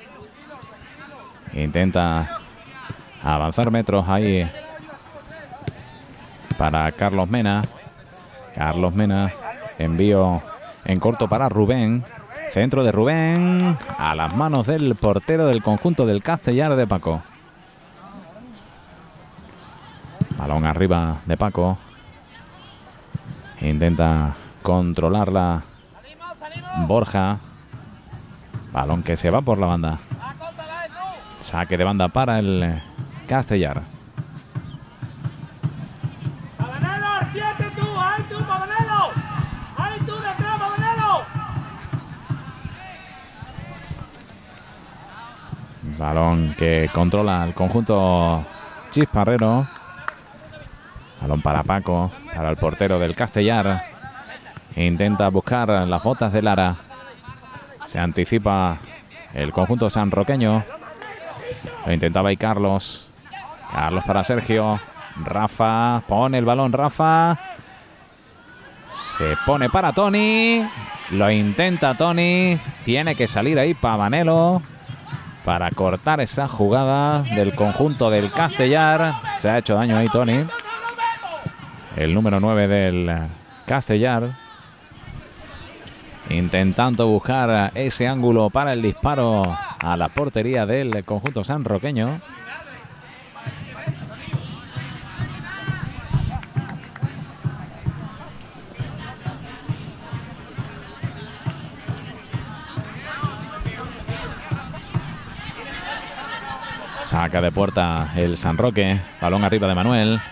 Intenta avanzar metros ahí para Carlos Mena. Carlos Mena. Envío en corto para Rubén. Centro de Rubén. A las manos del portero del conjunto del Castellar de Paco. Balón arriba de Paco. Intenta controlarla Borja. Balón que se va por la banda. Saque de banda para el Castellar. Balón que controla el conjunto Chisparrero. Balón para Paco, para el portero del Castellar. Intenta buscar las botas de Lara. Se anticipa el conjunto sanroqueño. Lo intentaba ahí Carlos. Carlos para Sergio. Rafa, pone el balón Rafa. Se pone para Tony. Lo intenta Tony. Tiene que salir ahí Pavanelo para cortar esa jugada del conjunto del Castellar. Se ha hecho daño ahí Tony, el número nueve del Castellar, intentando buscar ese ángulo para el disparo a la portería del conjunto sanroqueño. Saca de puerta el San Roque. Balón arriba de Manuel.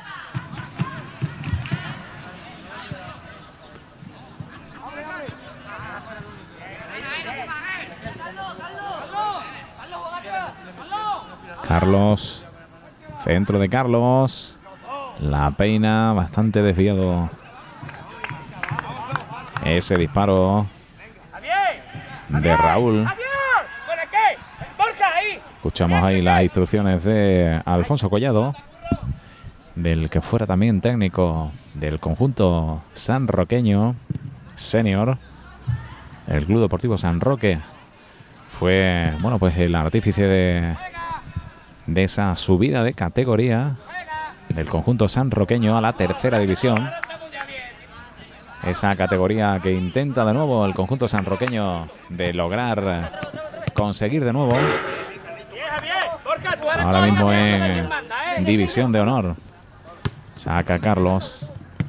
Carlos. Centro de Carlos. La peina bastante desviado. Ese disparo de Raúl. Escuchamos ahí las instrucciones de Alfonso Collado, del que fuera también técnico del conjunto sanroqueño senior. El Club Deportivo San Roque fue, bueno, pues el artífice de, de esa subida de categoría del conjunto sanroqueño a la tercera división. Esa categoría que intenta de nuevo el conjunto sanroqueño de lograr conseguir de nuevo. Ahora mismo en división de honor. Saca Carlos.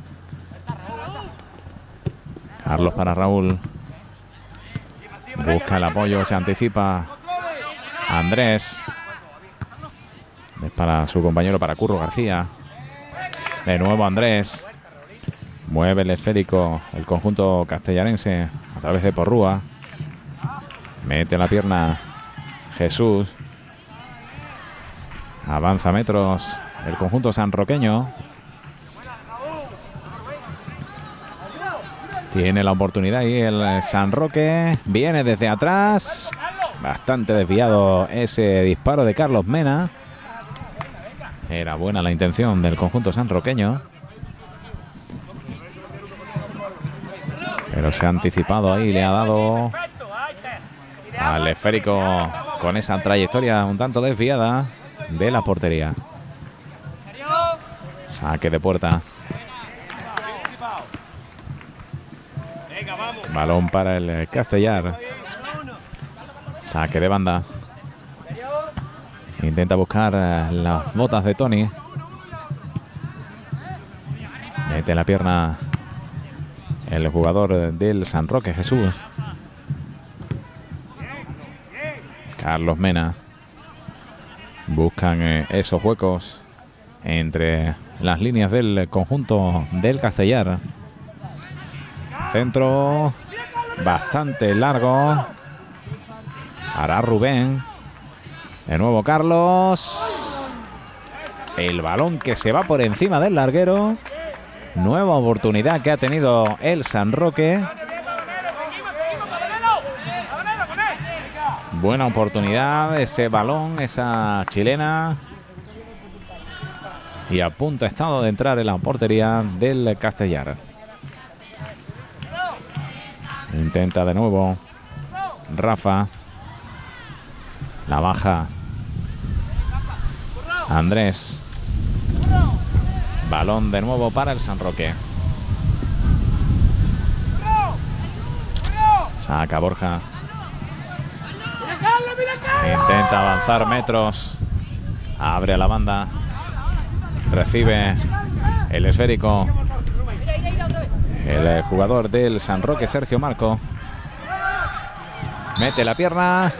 Carlos para Raúl. Busca el apoyo, se anticipa Andrés. Es para su compañero, para Curro García. De nuevo Andrés. Mueve el esférico el conjunto castellarense a través de Porrúa. Mete la pierna Jesús. Avanza metros el conjunto sanroqueño. Tiene la oportunidad y el San Roque viene desde atrás. Bastante desviado ese disparo de Carlos Mena. Era buena la intención del conjunto sanroqueño, pero se ha anticipado ahí, le ha dado al esférico con esa trayectoria un tanto desviada de la portería. Saque de puerta. Balón para el Castellar. Saque de banda. Intenta buscar las botas de Tony. Mete la pierna el jugador del San Roque, Jesús. Carlos Mena. Buscan esos huecos entre las líneas del conjunto del Castellar. Centro bastante largo. Hará Rubén. De nuevo Carlos. El balón que se va por encima del larguero. Nueva oportunidad que ha tenido el San Roque. Buena oportunidad, ese balón, esa chilena. Y a punto ha estado de entrar en la portería del Castellar. Intenta de nuevo Rafa. La baja Andrés. Balón de nuevo para el San Roque. Saca Borja. Intenta avanzar metros. Abre a la banda. Recibe el esférico el jugador del San Roque, Sergio Marco. Mete la pierna.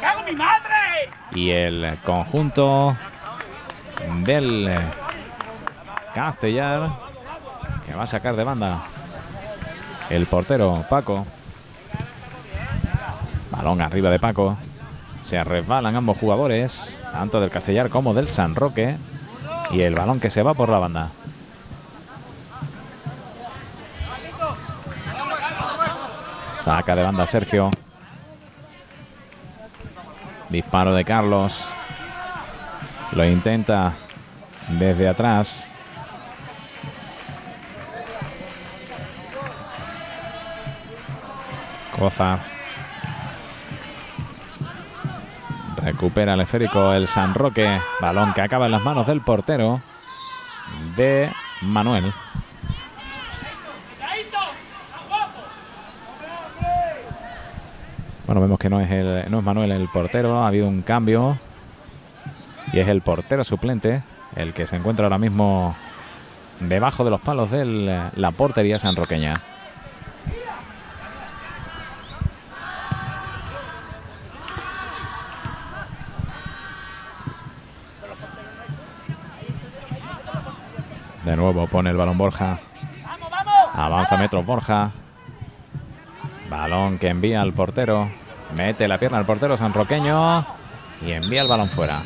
Y el conjunto del Castellar, que va a sacar de banda el portero Paco. Balón arriba de Paco. Se resbalan ambos jugadores, tanto del Castellar como del San Roque. Y el balón que se va por la banda. Saca de banda Sergio. Disparo de Carlos. Lo intenta desde atrás. Coza. Recupera el esférico el San Roque. Balón que acaba en las manos del portero de Manuel. Bueno, vemos que no es, el, no es Manuel el portero. Ha habido un cambio. Y es el portero suplente el que se encuentra ahora mismo debajo de los palos de la portería sanroqueña. De nuevo pone el balón Borja. Avanza metros Borja. Balón que envía al portero. Mete la pierna al portero sanroqueño. Y envía el balón fuera.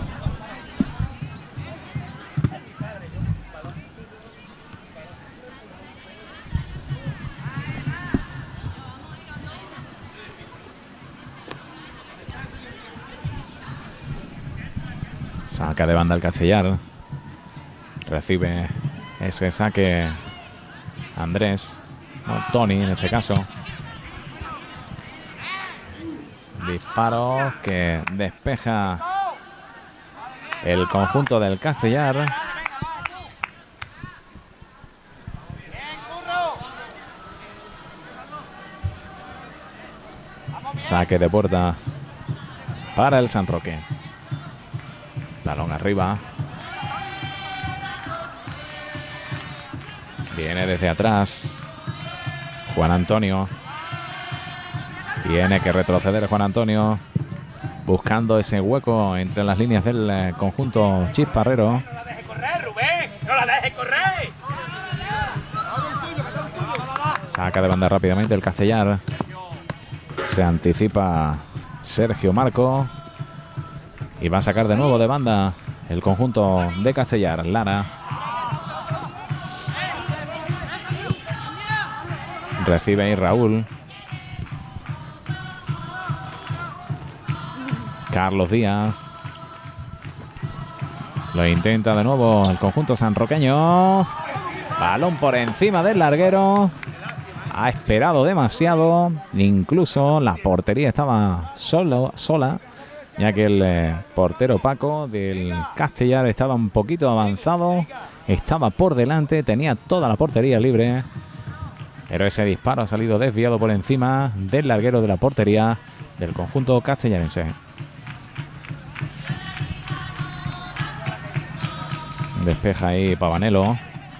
Saca de banda el Castellar. Recibe ese saque Andrés, no, Tony en este caso. Disparo que despeja el conjunto del Castellar. Saque de puerta para el San Roque. Balón arriba. Viene desde atrás Juan Antonio. Tiene que retroceder Juan Antonio, buscando ese hueco entre las líneas del conjunto chisparrero. ¡No la dejes correr, Rubén! ¡No la dejes correr! Saca de banda rápidamente el Castellar. Se anticipa Sergio Marco. Y va a sacar de nuevo de banda el conjunto de Castellar. Lara. Recibe ahí Raúl. Carlos Díaz. Lo intenta de nuevo el conjunto sanroqueño. Balón por encima del larguero. Ha esperado demasiado. Incluso la portería estaba solo, sola, ya que el eh, portero Paco del Castellar estaba un poquito avanzado. Estaba por delante, tenía toda la portería libre. Pero ese disparo ha salido desviado por encima del larguero de la portería del conjunto castellarense. Despeja ahí Pavanello.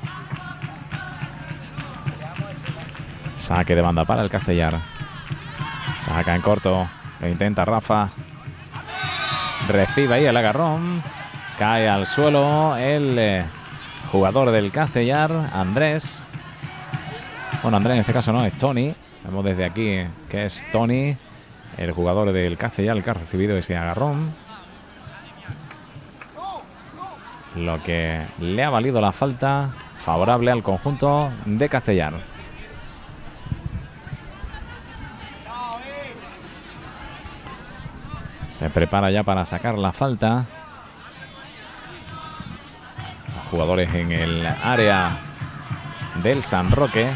Saque de banda para el Castellar. Saca en corto. Lo intenta Rafa. Recibe ahí el agarrón. Cae al suelo el eh, jugador del Castellar, Andrés. Bueno, Andrés en este caso no, es Tony. Vemos desde aquí que es Tony, el jugador del Castellar, el que ha recibido ese agarrón. Lo que le ha valido la falta favorable al conjunto de Castellar. Se prepara ya para sacar la falta. Los jugadores en el área del San Roque.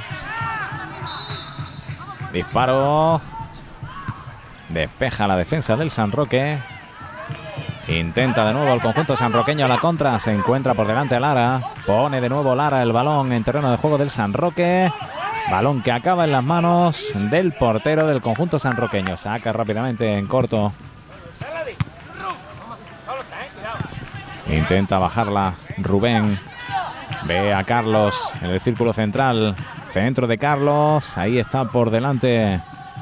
Disparo. Despeja la defensa del San Roque. Intenta de nuevo el conjunto sanroqueño a la contra. Se encuentra por delante Lara. Pone de nuevo Lara el balón en terreno de juego del San Roque. Balón que acaba en las manos del portero del conjunto sanroqueño. Saca rápidamente en corto. Intenta bajarla Rubén. Ve a Carlos en el círculo central. Centro de Carlos. Ahí está por delante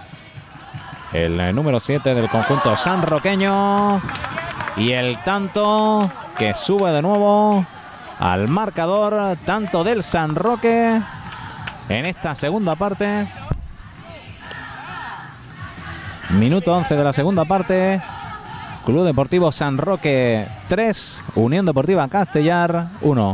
el número siete del conjunto sanroqueño. Y el tanto que sube de nuevo al marcador, tanto del San Roque en esta segunda parte. Minuto once de la segunda parte. Club Deportivo San Roque tres, Unión Deportiva Castellar uno.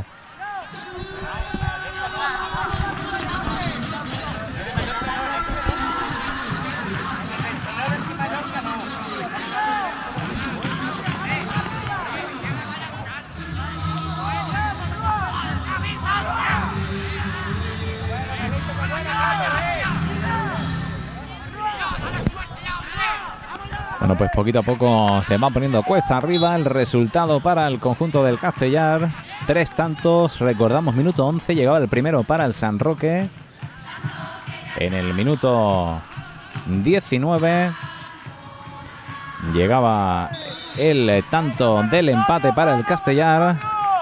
Bueno, pues poquito a poco se va poniendo cuesta arriba el resultado para el conjunto del Castellar. Tres tantos, recordamos, minuto once, llegaba el primero para el San Roque. En el minuto diecinueve llegaba el tanto del empate para el Castellar.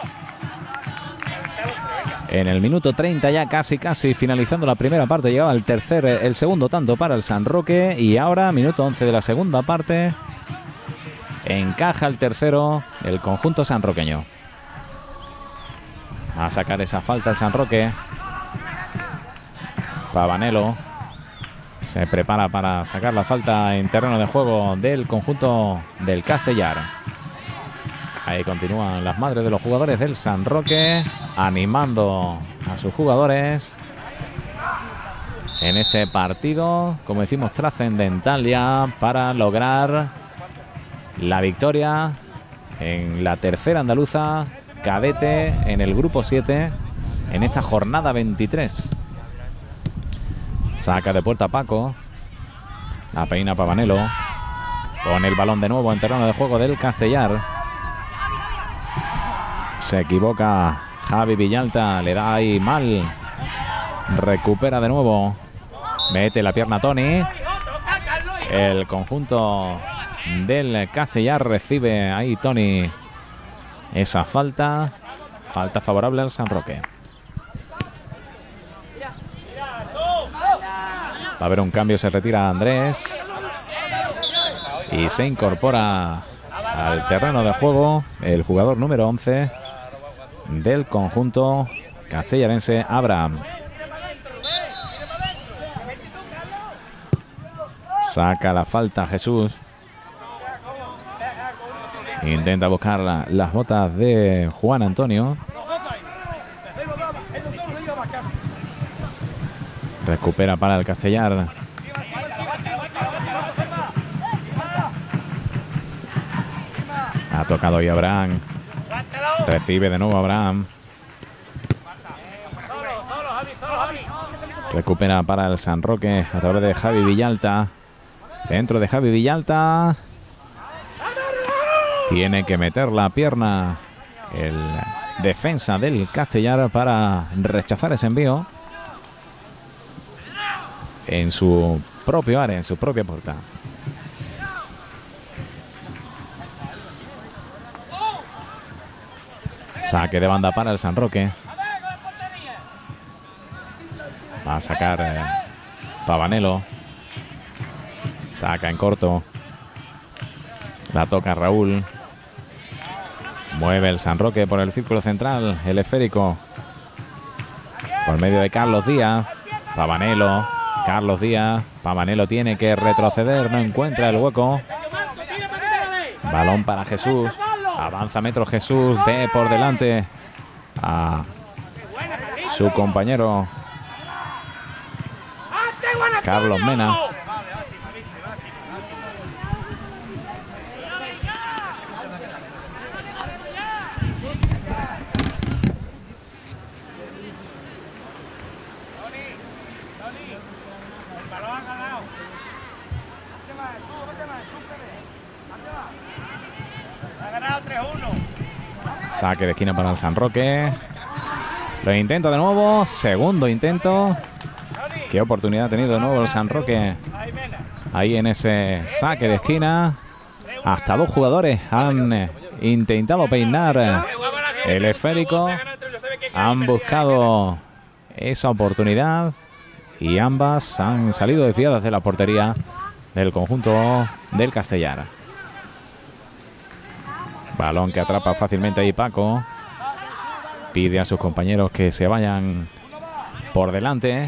En el minuto treinta, ya casi casi finalizando la primera parte, llegaba el tercer, el segundo tanto para el San Roque. Y ahora, minuto once de la segunda parte, encaja el tercero el conjunto sanroqueño. A sacar esa falta el San Roque. Pavanello se prepara para sacar la falta en terreno de juego del conjunto del Castellar. Ahí continúan las madres de los jugadores del San Roque, animando a sus jugadores en este partido, como decimos, trascendental ya para lograr la victoria en la tercera andaluza cadete en el grupo siete en esta jornada veintitrés. Saca de puerta Paco, la peina Pavanello, pone el balón de nuevo en terreno de juego del Castellar. Se equivoca Javi Villalta, le da ahí mal. Recupera de nuevo. Mete la pierna Tony. El conjunto del Castellar recibe ahí Tony esa falta. Falta favorable al San Roque. Va a haber un cambio, se retira Andrés. Y se incorpora al terreno de juego el jugador número once del conjunto castellarense, Abraham. Saca la falta Jesús. Intenta buscar la, las botas de Juan Antonio. Recupera para el Castellar. Ha tocado hoy Abraham. Recibe de nuevo Abraham. Recupera para el San Roque a través de Javi Villalta. Centro de Javi Villalta. Tiene que meter la pierna el defensa del Castellar para rechazar ese envío en su propio área, en su propia puerta. Saque de banda para el San Roque. Va a sacar eh, Pavanelo. Saca en corto. La toca Raúl. Mueve el San Roque por el círculo central. El esférico. Por medio de Carlos Díaz. Pavanelo. Carlos Díaz. Pavanelo tiene que retroceder. No encuentra el hueco. Balón para Jesús. Avanza metro Jesús. Ve por delante a su compañero Carlos Mena. Saque de esquina para el San Roque. Lo intenta de nuevo. Segundo intento. Qué oportunidad ha tenido de nuevo el San Roque. Ahí en ese saque de esquina. Hasta dos jugadores han intentado peinar el esférico. Han buscado esa oportunidad. Y ambas han salido desviadas de la portería del conjunto del Castellar. Balón que atrapa fácilmente ahí Paco. Pide a sus compañeros que se vayan por delante.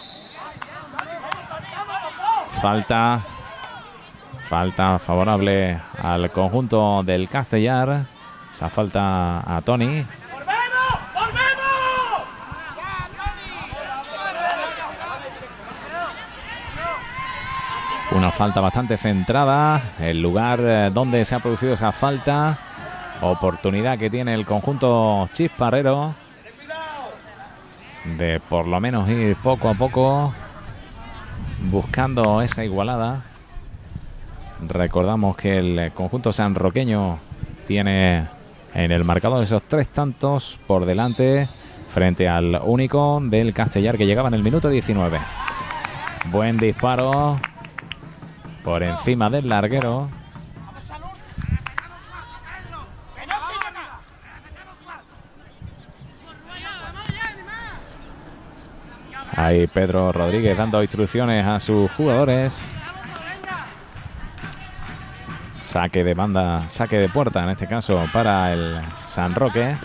Falta. Falta favorable al conjunto del Castellar. Esa falta a Tony. Una falta bastante centrada. El lugar donde se ha producido esa falta. Oportunidad que tiene el conjunto chisparrero de por lo menos ir poco a poco buscando esa igualada. Recordamos que el conjunto sanroqueño tiene en el marcador esos tres tantos por delante frente al único del Castellar que llegaba en el minuto diecinueve. Buen disparo por encima del larguero. Ahí Pedro Rodríguez dando instrucciones a sus jugadores. Saque de banda, saque de puerta en este caso para el San Roque.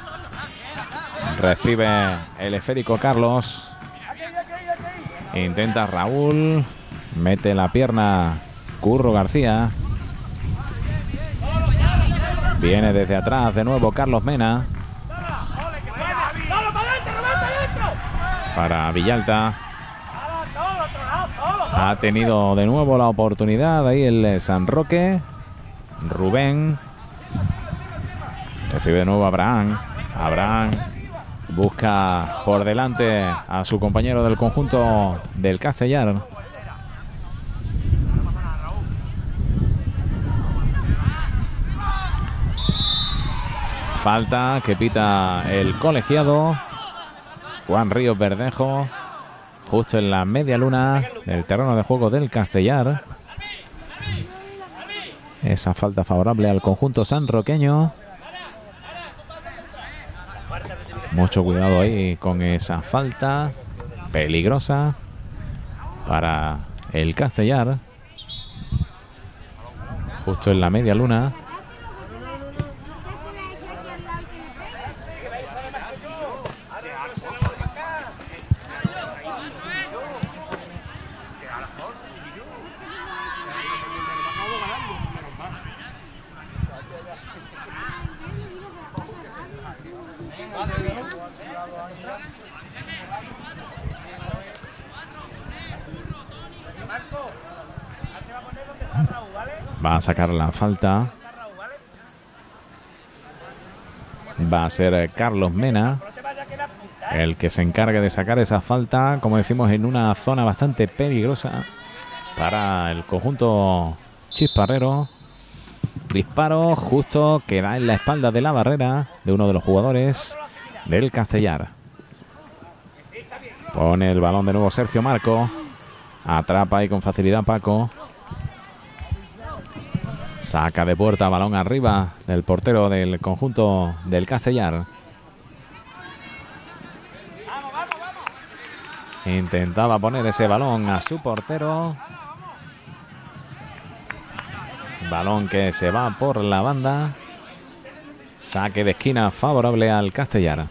Recibe el esférico Carlos. Intenta Raúl. Mete la pierna Curro García. Viene desde atrás de nuevo Carlos Mena. Para Villalta. Ha tenido de nuevo la oportunidad ahí el San Roque. Rubén. Recibe de nuevo Abraham. Abraham busca por delante a su compañero del conjunto del Castellar. Falta que pita el colegiado Juan Ríos Verdejo, justo en la media luna del terreno de juego del Castellar. Esa falta favorable al conjunto sanroqueño. Mucho cuidado ahí con esa falta peligrosa para el Castellar. Justo en la media luna. Va a sacar la falta. va a ser Carlos Mena el que se encargue de sacar esa falta, como decimos, en una zona bastante peligrosa para el conjunto chisparrero. Disparo justo que da en la espalda de la barrera de uno de los jugadores del Castellar. Pone el balón de nuevo Sergio Marco. Atrapa ahí con facilidad Paco. Saca de puerta, balón arriba del portero del conjunto del Castellar. Intentaba poner ese balón a su portero. Balón que se va por la banda. Saque de esquina favorable al Castellar.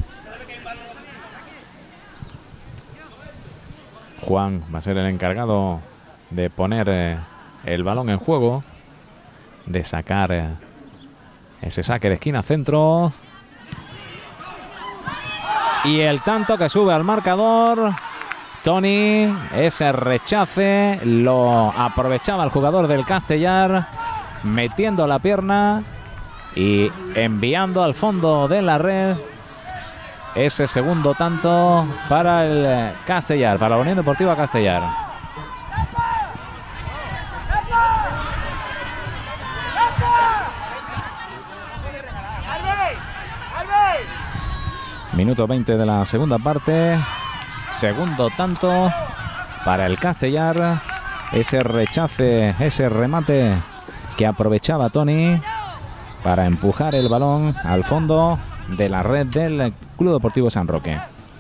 Juan va a ser el encargado de poner eh, el balón en juego. De sacar eh, ese saque de esquina centro. Y el tanto que sube al marcador. Tony, ese rechace lo aprovechaba el jugador del Castellar, metiendo la pierna y enviando al fondo de la red ese segundo tanto para el Castellar, para la Unión Deportiva Castellar. Minuto veinte de la segunda parte. Segundo tanto para el Castellar. Ese rechace, ese remate que aprovechaba Tony para empujar el balón al fondo de la red del Club Deportivo San Roque.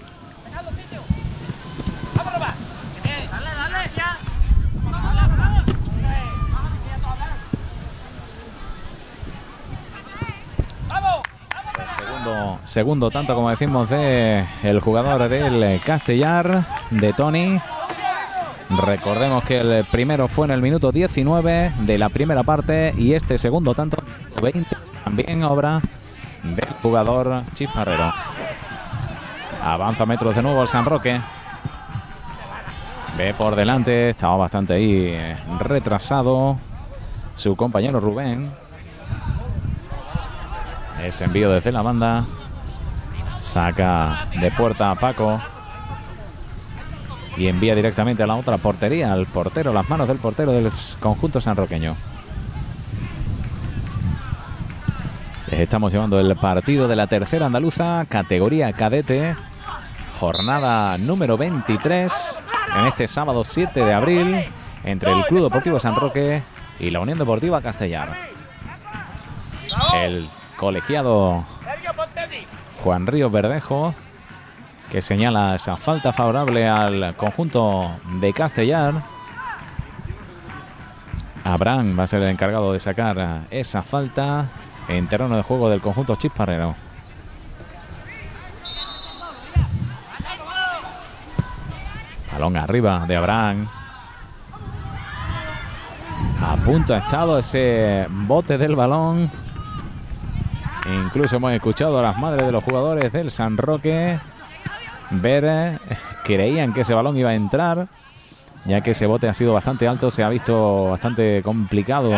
Segundo, segundo tanto, como decimos, de el jugador del Castellar, de Tony. Recordemos que el primero fue en el minuto diecinueve de la primera parte y este segundo tanto, veinte, también obra del jugador chisparrero. Avanza metros de nuevo el San Roque. Ve por delante, estaba bastante ahí retrasado su compañero Rubén. Ese envío desde la banda. Saca de puerta a Paco. Y envía directamente a la otra portería, al portero, las manos del portero del conjunto sanroqueño. Estamos llevando el partido de la tercera andaluza, categoría cadete. Jornada número veintitrés. En este sábado siete de abril. Entre el Club Deportivo San Roque y la Unión Deportiva Castellar. El colegiado Juan Ríos Verdejo, que señala esa falta favorable al conjunto de Castellar. Abraham va a ser el encargado de sacar esa falta en terreno de juego del conjunto chisparrero. Balón arriba de Abraham. A punto ha estado ese bote del balón. Incluso hemos escuchado a las madres de los jugadores del San Roque ver, creían que ese balón iba a entrar, ya que ese bote ha sido bastante alto, se ha visto bastante complicado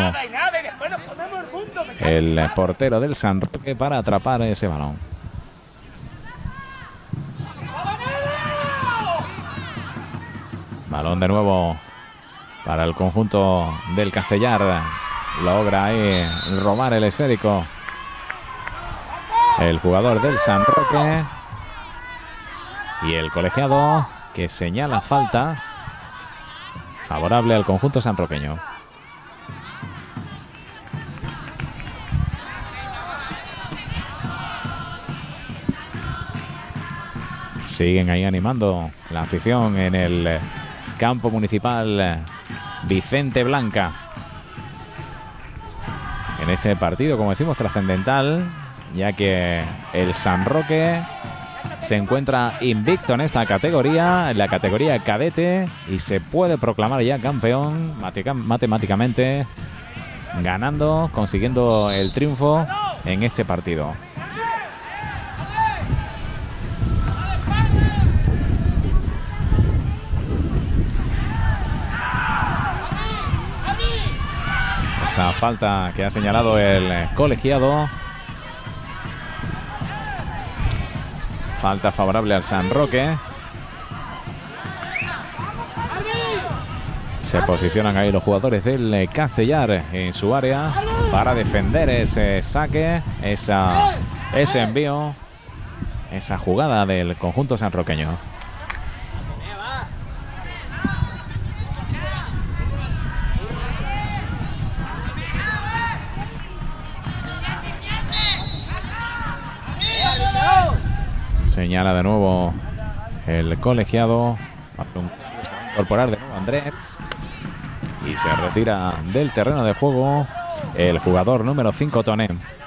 el portero del San Roque para atrapar ese balón. Balón de nuevo para el conjunto del Castellar. Logra ahí robar el esférico el jugador del San Roque. Y el colegiado que señala falta favorable al conjunto sanroqueño. Siguen ahí animando la afición en el campo municipal Vicente Blanca. En este partido, como decimos, trascendental, ya que el San Roque se encuentra invicto en esta categoría, en la categoría cadete, y se puede proclamar ya campeón matemáticamente, ganando, consiguiendo el triunfo en este partido. Esa falta que ha señalado el colegiado Falta favorable al San Roque. Se posicionan ahí los jugadores del Castellar en su área para defender ese saque, esa, ese envío, esa jugada del conjunto sanroqueño. Señala de nuevo el colegiado. Va a incorporar de nuevo Andrés. Y se retira del terreno de juego el jugador número cinco, Toné.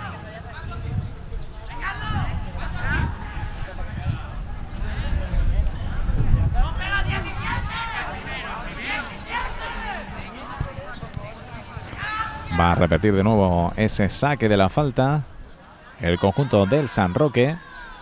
Va a repetir de nuevo ese saque de la falta el conjunto del San Roque.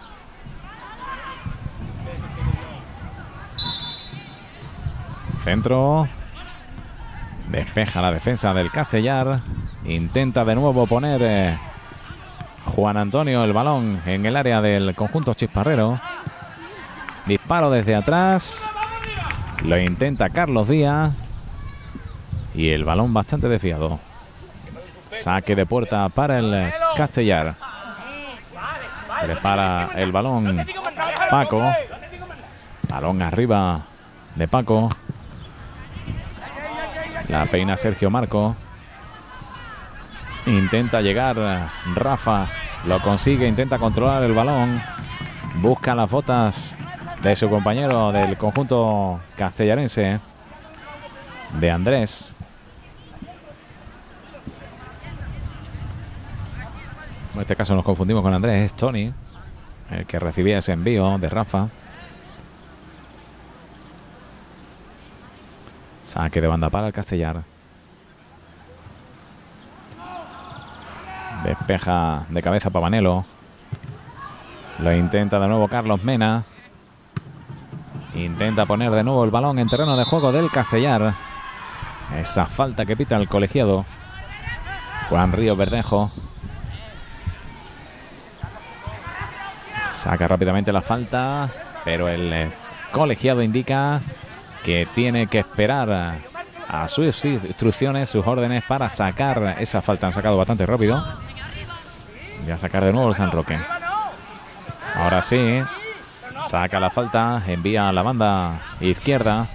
Centro. Despeja la defensa del Castellar. Intenta de nuevo poner eh, Juan Antonio el balón en el área del conjunto chisparrero. Disparo desde atrás. Lo intenta Carlos Díaz. Y el balón bastante desviado. Saque de puerta para el Castellar. Prepara el balón Paco. Balón arriba de Paco. La peina Sergio Marco. Intenta llegar Rafa. Lo consigue, intenta controlar el balón. Busca las botas de su compañero del conjunto castellarense, de Andrés. En este caso nos confundimos con Andrés, es Tony el que recibía ese envío de Rafa. Saque de banda para el Castellar. Despeja de cabeza Pavanelo. Lo intenta de nuevo Carlos Mena. Intenta poner de nuevo el balón en terreno de juego del Castellar. Esa falta que pita el colegiado Juan Ríos Verdejo. Saca rápidamente la falta, pero el eh, colegiado indica que tiene que esperar a, a sus instrucciones, sus órdenes para sacar esa falta. Han sacado bastante rápido. Voy a sacar de nuevo el San Roque. Ahora sí. Saca la falta. Envía a la banda izquierda.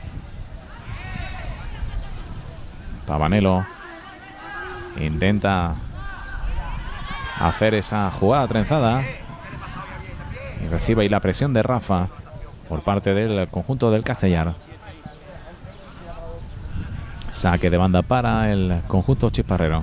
Pavanelo intenta hacer esa jugada trenzada. Y recibe ahí la presión de Rafa por parte del conjunto del Castellar. Saque de banda para el conjunto chisparrero.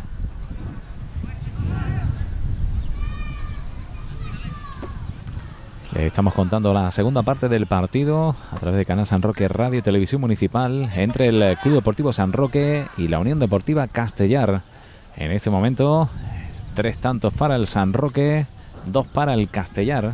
Le estamos contando la segunda parte del partido a través de Canal San Roque Radio y Televisión Municipal entre el Club Deportivo San Roque y la Unión Deportiva Castellar. En este momento, tres tantos para el San Roque, dos para el Castellar.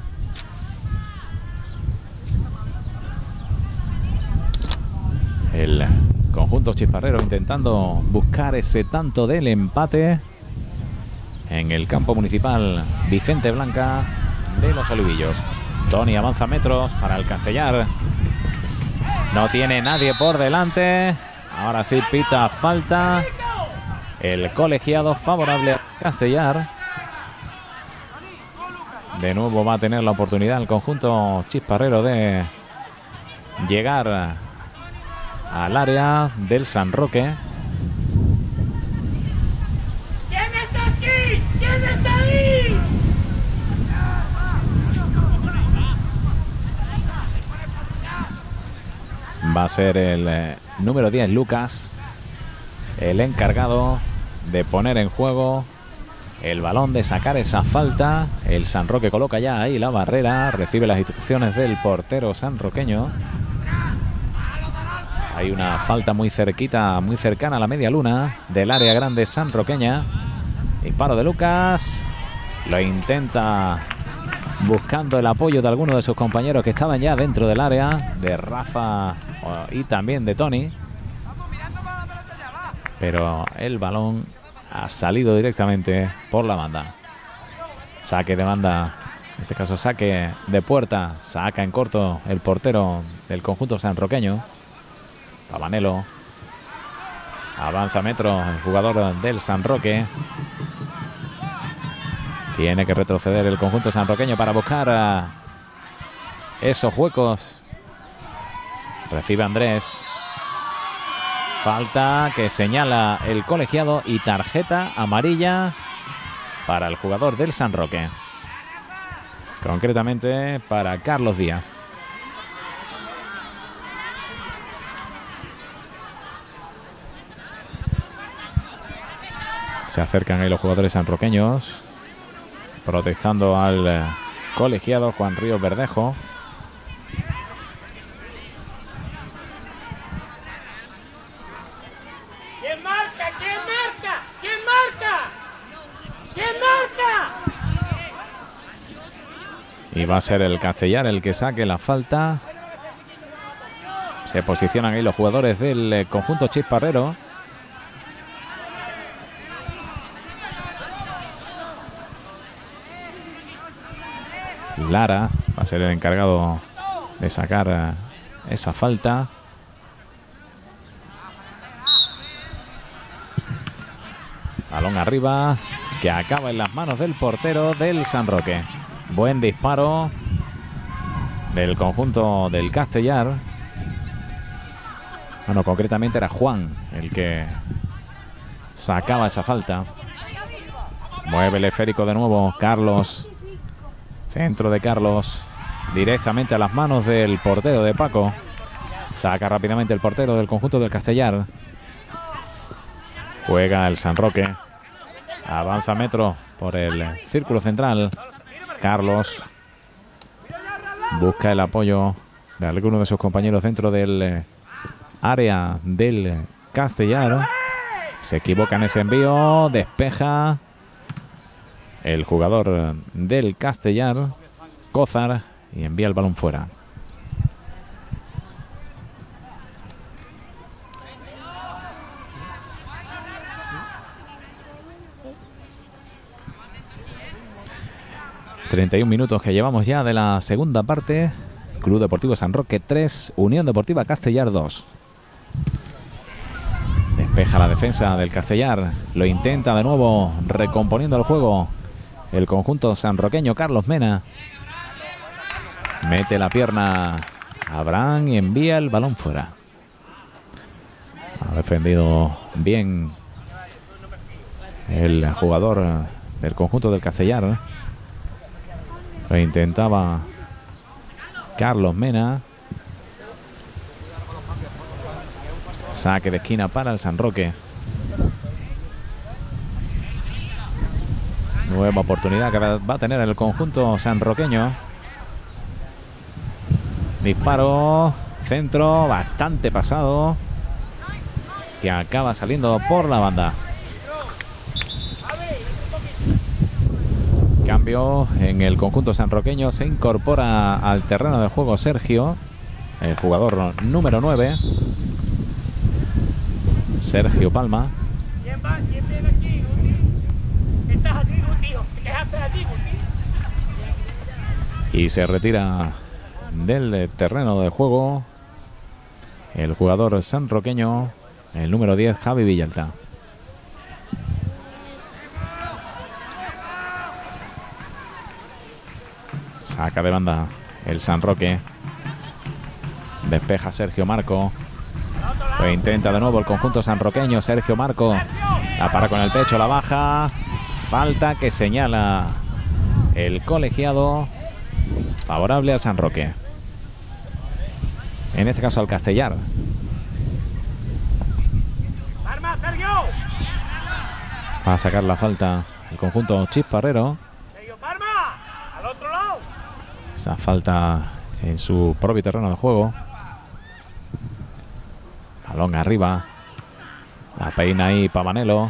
El conjunto chisparrero intentando buscar ese tanto del empate en el campo municipal Vicente Blanca de Los Olivillos. Tony avanza metros para el Castellar. No tiene nadie por delante. Ahora sí pita falta el colegiado favorable al Castellar. De nuevo va a tener la oportunidad el conjunto chisparrero de llegar al área del San Roque. ¿Quién está aquí? ¿Quién está ahí? Va a ser el eh, número diez, Lucas, el encargado de poner en juego el balón, de sacar esa falta. El San Roque coloca ya ahí la barrera, recibe las instrucciones del portero sanroqueño. Hay una falta muy cerquita, muy cercana a la media luna del área grande sanroqueña. Disparo de Lucas. Lo intenta buscando el apoyo de algunos de sus compañeros que estaban ya dentro del área, de Rafa y también de Tony. Pero el balón ha salido directamente por la banda. Saque de banda En este caso saque de puerta, saca en corto el portero del conjunto sanroqueño. Pavanelo. Avanza metro el jugador del San Roque. Tiene que retroceder el conjunto sanroqueño para buscar a esos huecos. Recibe Andrés. Falta que señala el colegiado y tarjeta amarilla para el jugador del San Roque. Concretamente para Carlos Díaz. Se acercan ahí los jugadores sanroqueños protestando al eh, colegiado Juan Ríos Verdejo. ¿Quién marca? ¿Quién marca? ¿Quién marca? ¿Quién marca? Y va a ser el Castellar el que saque la falta. Se posicionan ahí los jugadores del eh, conjunto chisparrero. Lara va a ser el encargado de sacar uh, esa falta. Balón arriba que acaba en las manos del portero del San Roque. Buen disparo del conjunto del Castellar. Bueno, concretamente era Juan el que sacaba esa falta. Mueve el esférico de nuevo Carlos. Centro de Carlos directamente a las manos del portero de Paco. Saca rápidamente el portero del conjunto del Castellar. Juega el San Roque. Avanza metro por el círculo central. Carlos busca el apoyo de alguno de sus compañeros dentro del área del Castellar. Se equivoca en ese envío. Despeja el jugador del Castellar, Cózar, y envía el balón fuera. treinta y un minutos que llevamos ya de la segunda parte. Club Deportivo San Roque tres, Unión Deportiva Castellar dos. Despeja la defensa del Castellar. Lo intenta de nuevo recomponiendo el juego el conjunto sanroqueño. Carlos Mena mete la pierna a Abraham y envía el balón fuera. Ha defendido bien el jugador del conjunto del Castellar. Lo intentaba Carlos Mena. Saque de esquina para el San Roque. Nueva oportunidad que va a tener el conjunto sanroqueño. Disparo, centro bastante pasado, que acaba saliendo por la banda. Cambio en el conjunto sanroqueño. Se incorpora al terreno de juego Sergio, el jugador número nueve. Sergio Palma. ¿Quién va? ¿Quién viene aquí, Guti? Estás así, Guti. ¿Te quedaste aquí, Guti? Y se retira del terreno de juego el jugador sanroqueño, el número diez, Javi Villalta. Saca de banda el San Roque. Despeja Sergio Marco. Lo intenta de nuevo el conjunto sanroqueño. Sergio Marco la para con el pecho, la baja. Falta que señala el colegiado favorable al San Roque. En este caso al Castellar. Va a sacar la falta el conjunto chisparrero. Esa falta en su propio terreno de juego. Balón arriba. La peina ahí Pavanelo.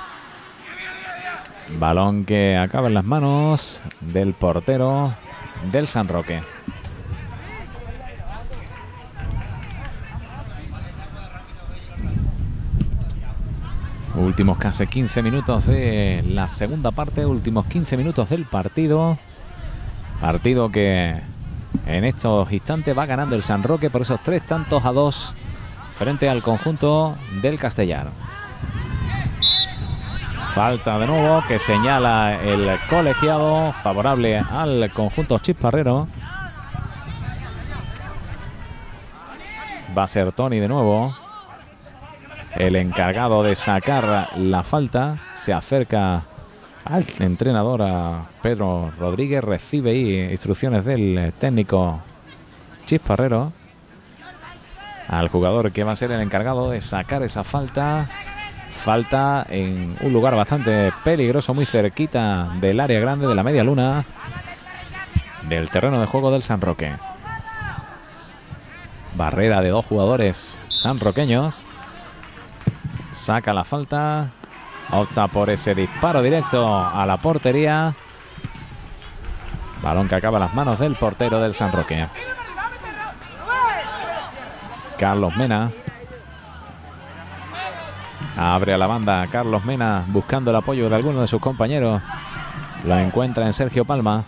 Balón que acaba en las manos del portero del San Roque. Últimos casi quince minutos de la segunda parte. Últimos quince minutos del partido. Partido que en estos instantes va ganando el San Roque por esos tres tantos a dos frente al conjunto del Castellar. Falta de nuevo que señala el colegiado favorable al conjunto chisparrero. Va a ser Tony de nuevo el encargado de sacar la falta. Se acerca al entrenador, a Pedro Rodríguez, recibe ahí instrucciones del técnico chisparrero al jugador que va a ser el encargado de sacar esa falta. Falta en un lugar bastante peligroso, muy cerquita del área grande de la media luna del terreno de juego del San Roque. Barrera de dos jugadores sanroqueños. Saca la falta. Opta por ese disparo directo a la portería. Balón que acaba en las manos del portero del San Roque. Carlos Mena. Abre a la banda Carlos Mena buscando el apoyo de alguno de sus compañeros. Lo encuentra en Sergio Palma.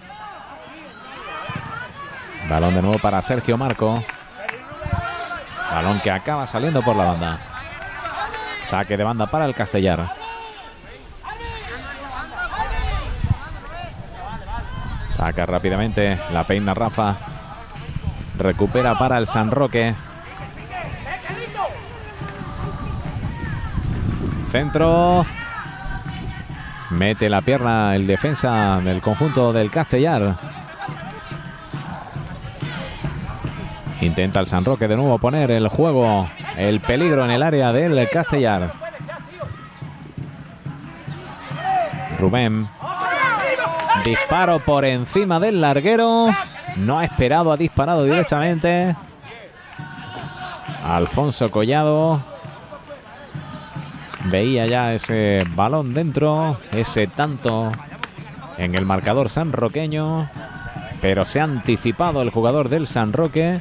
Balón de nuevo para Sergio Marco. Balón que acaba saliendo por la banda. Saque de banda para el Castellar. Saca rápidamente, la peina Rafa. Recupera para el San Roque. Centro. Mete la pierna el defensa del conjunto del Castellar. Intenta el San Roque de nuevo poner el juego, el peligro en el área del Castellar. Rubén. Disparo por encima del larguero. No ha esperado, ha disparado directamente. Alfonso Collado. Veía ya ese balón dentro, ese tanto en el marcador sanroqueño, pero se ha anticipado el jugador del San Roque,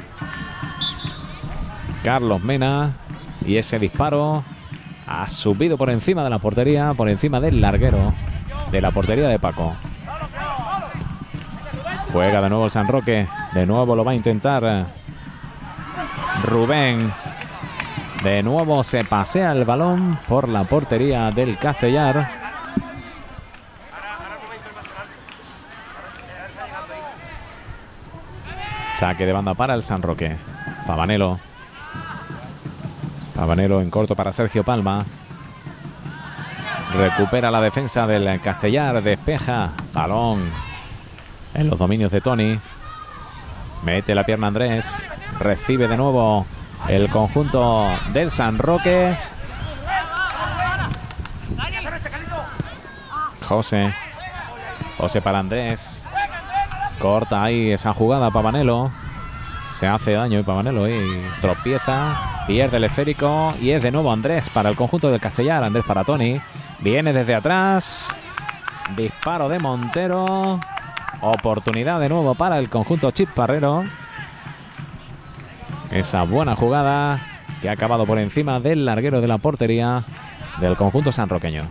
Carlos Mena, y ese disparo ha subido por encima de la portería, por encima del larguero de la portería de Paco. Juega de nuevo el San Roque, de nuevo lo va a intentar Rubén. De nuevo se pasea el balón por la portería del Castellar. Saque de banda para el San Roque. Pavanelo. Pavanelo en corto para Sergio Palma. Recupera la defensa del Castellar. Despeja. Balón en los dominios de Tony. Mete la pierna Andrés. Recibe de nuevo el conjunto del San Roque. José. José para Andrés. Corta ahí esa jugada Pavanelo. Se hace daño y Pavanelo y tropieza. Pierde el esférico. Y es de nuevo Andrés para el conjunto del Castellar. Andrés para Tony. Viene desde atrás. Disparo de Montero. Oportunidad de nuevo para el conjunto chisparrero. Esa buena jugada que ha acabado por encima del larguero de la portería del conjunto sanroqueño.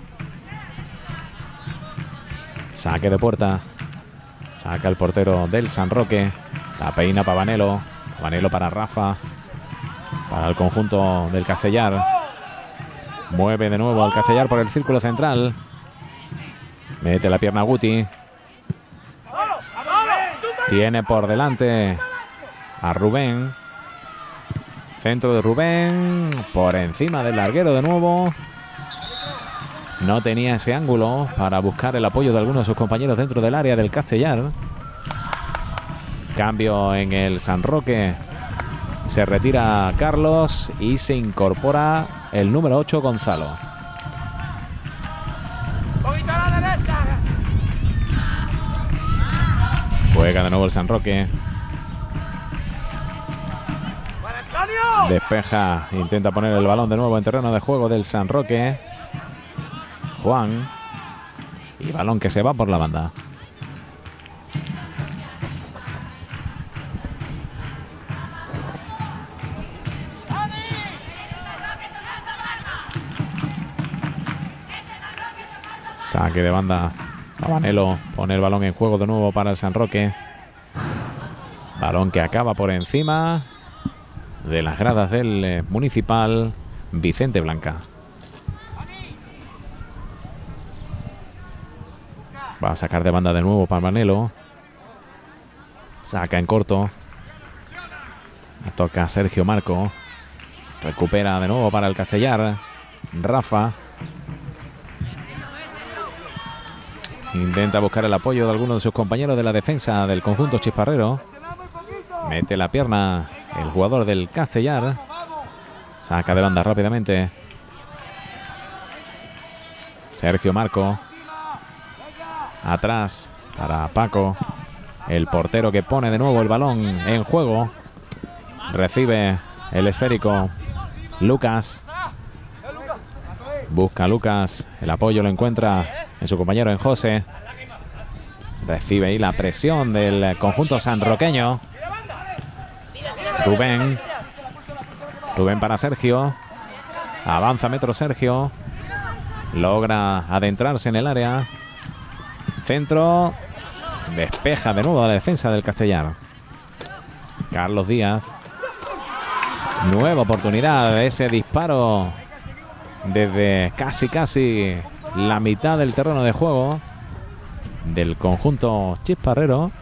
Saque de puerta. Saca el portero del San Roque. La peina Pavanelo. Pavanelo para Rafa. Para el conjunto del Castellar. Mueve de nuevo al Castellar por el círculo central. Mete la pierna Guti. Tiene por delante a Rubén. Centro de Rubén, por encima del larguero de nuevo. No tenía ese ángulo para buscar el apoyo de alguno de sus compañeros dentro del área del Castellar. Cambio en el San Roque. Se retira Carlos y se incorpora el número ocho, Gonzalo. Juega de nuevo el San Roque. Despeja, intenta poner el balón de nuevo en terreno de juego del San Roque. Juan. Y balón que se va por la banda. Saque de banda. Pavanelo pone el balón en juego de nuevo para el San Roque. Balón que acaba por encima de las gradas del eh, Municipal Vicente Blanca. Va a sacar de banda de nuevo Pavanello. Saca en corto. Toca Sergio Marco. Recupera de nuevo para el Castellar. Rafa. Intenta buscar el apoyo de alguno de sus compañeros de la defensa del conjunto chisparrero. Mete la pierna el jugador del Castellar. Saca de banda rápidamente Sergio Marco. Atrás para Paco. El portero que pone de nuevo el balón en juego. Recibe el esférico Lucas. Busca Lucas. El apoyo lo encuentra en su compañero en José. Recibe ahí la presión del conjunto sanroqueño. Rubén. Rubén para Sergio. Avanza metro Sergio. Logra adentrarse en el área. Centro. Despeja de nuevo a la defensa del Castellar. Carlos Díaz. Nueva oportunidad de ese disparo desde casi casi la mitad del terreno de juego del conjunto chisparrero.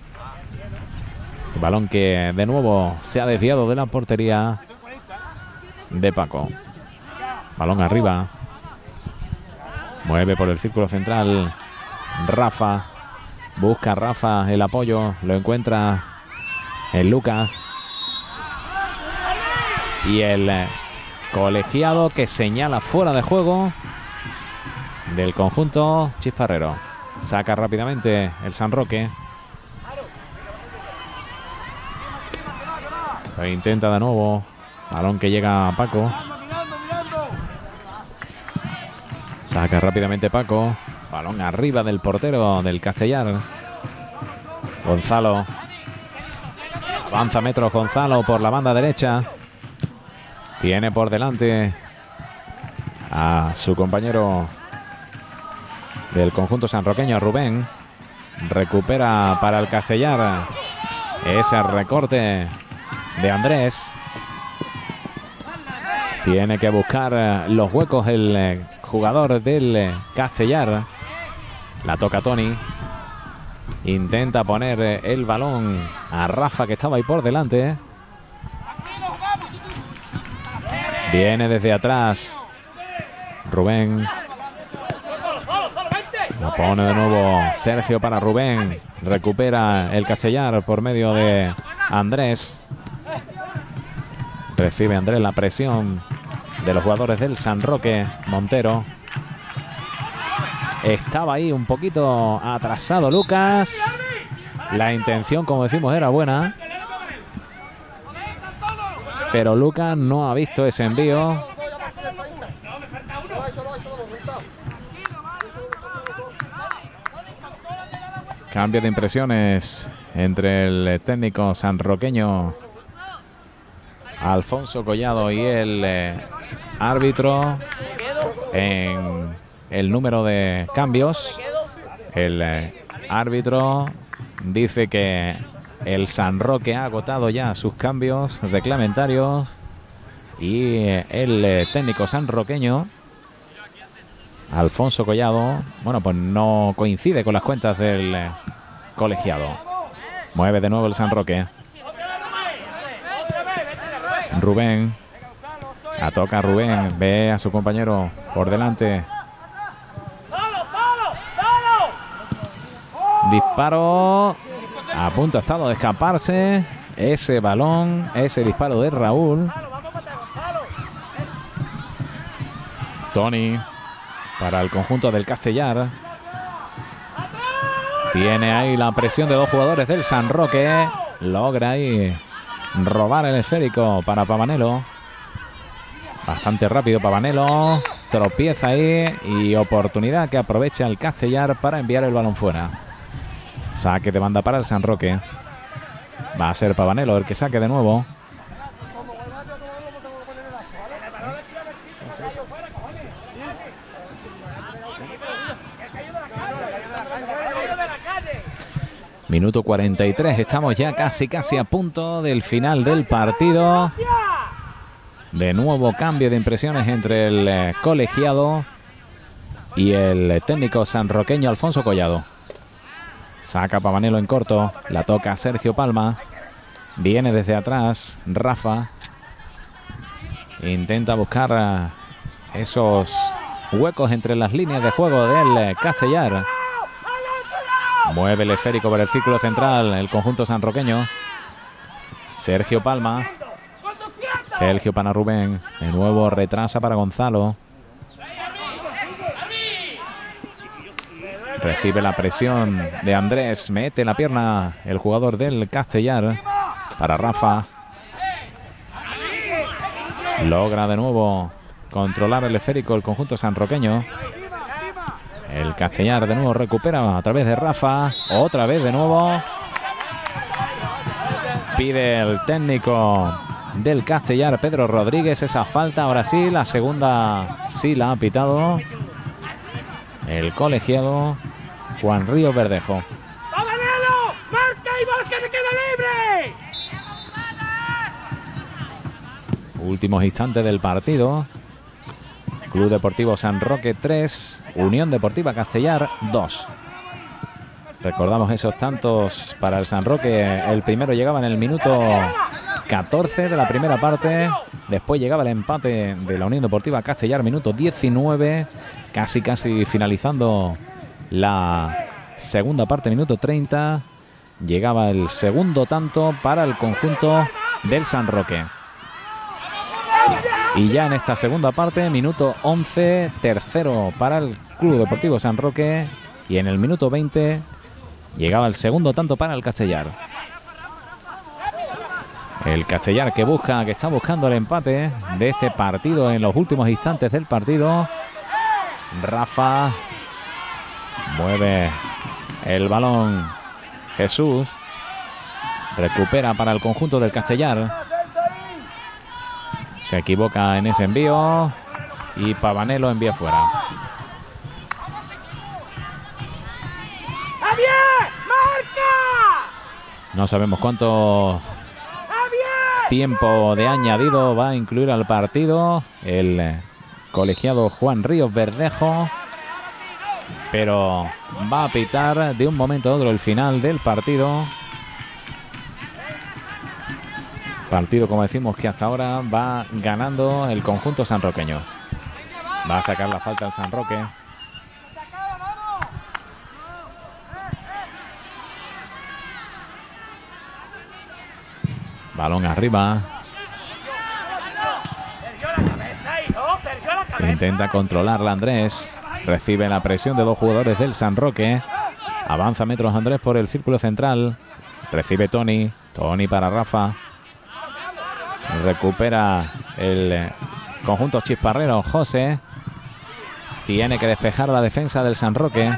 El balón que de nuevo se ha desviado de la portería de Paco. Balón arriba. Mueve por el círculo central Rafa. Busca Rafa el apoyo. Lo encuentra en Lucas. Y el colegiado que señala fuera de juego del conjunto chisparrero. Saca rápidamente el San Roque. Lo intenta de nuevo. Balón que llega a Paco. Saca rápidamente Paco. Balón arriba del portero del Castellar. Gonzalo. Avanza metros Gonzalo por la banda derecha. Tiene por delante a su compañero del conjunto sanroqueño, Rubén. Recupera para el Castellar ese recorte de Andrés. Tiene que buscar los huecos el jugador del Castellar. La toca Tony. Intenta poner el balón a Rafa, que estaba ahí por delante. Viene desde atrás Rubén. La pone de nuevo Sergio para Rubén. Recupera el Castellar por medio de Andrés. Recibe Andrés la presión de los jugadores del San Roque. Montero. Estaba ahí un poquito atrasado Lucas. La intención, como decimos, era buena. Pero Lucas no ha visto ese envío. Cambio de impresiones entre el técnico sanroqueño Alfonso Collado y el eh, árbitro en el número de cambios. El eh, árbitro dice que el San Roque ha agotado ya sus cambios reglamentarios y eh, el eh, técnico sanroqueño Alfonso Collado, bueno, pues no coincide con las cuentas del eh, colegiado. Mueve de nuevo el San Roque. Rubén. La toca Rubén. Ve a su compañero por delante. Disparo. A punto ha estado de escaparse ese balón, ese disparo de Raúl. Tony para el conjunto del Castellar. Tiene ahí la presión de dos jugadores del San Roque. Logra ahí robar el esférico para Pavanello. Bastante rápido Pavanello. Tropieza ahí y oportunidad que aprovecha el Castellar para enviar el balón fuera. Saque de banda para el San Roque. Va a ser Pavanello el que saque de nuevo. Minuto cuarenta y tres, estamos ya casi casi a punto del final del partido. De nuevo cambio de impresiones entre el eh, colegiado y el técnico sanroqueño Alfonso Collado. Saca Pavanelo en corto, la toca Sergio Palma. Viene desde atrás Rafa. Intenta buscar uh, esos huecos entre las líneas de juego del uh, Castellar. Mueve el esférico por el círculo central el conjunto sanroqueño. Sergio Palma. Sergio para Rubén. De nuevo retrasa para Gonzalo. Recibe la presión de Andrés. Mete la pierna el jugador del Castellar. Para Rafa. Logra de nuevo controlar el esférico el conjunto sanroqueño. El Castellar de nuevo recupera a través de Rafa. Otra vez de nuevo. Pide el técnico del Castellar, Pedro Rodríguez, esa falta. Ahora sí, la segunda sí la ha pitado el colegiado Juan Ríos Verdejo. ¡Pavanelo! ¡Marca y marca, se queda libre! Últimos instantes del partido. Club Deportivo San Roque tres, Unión Deportiva Castellar dos. Recordamos esos tantos para el San Roque. El primero llegaba en el minuto catorce de la primera parte. Después llegaba el empate de la Unión Deportiva Castellar, minuto diecinueve. Casi, casi finalizando la segunda parte, minuto treinta. Llegaba el segundo tanto para el conjunto del San Roque. Y ya en esta segunda parte, minuto once, tercero para el Club Deportivo San Roque. Y en el minuto veinte llegaba el segundo tanto para el Castellar. El Castellar que busca, que está buscando el empate de este partido en los últimos instantes del partido. Rafa mueve el balón. Jesús recupera para el conjunto del Castellar. Se equivoca en ese envío y Pavanelo envía fuera. ¡Javier! ¡Marca! No sabemos cuánto tiempo de añadido va a incluir al partido el colegiado Juan Ríos Verdejo, pero va a pitar de un momento a otro el final del partido. Partido, como decimos, que hasta ahora va ganando el conjunto sanroqueño. Va a sacar la falta el San Roque. Balón arriba. Intenta controlarla Andrés. Recibe la presión de dos jugadores del San Roque. Avanza metros Andrés por el círculo central. Recibe Tony. Tony para Rafa. Recupera el conjunto chisparrero José. Tiene que despejar la defensa del San Roque.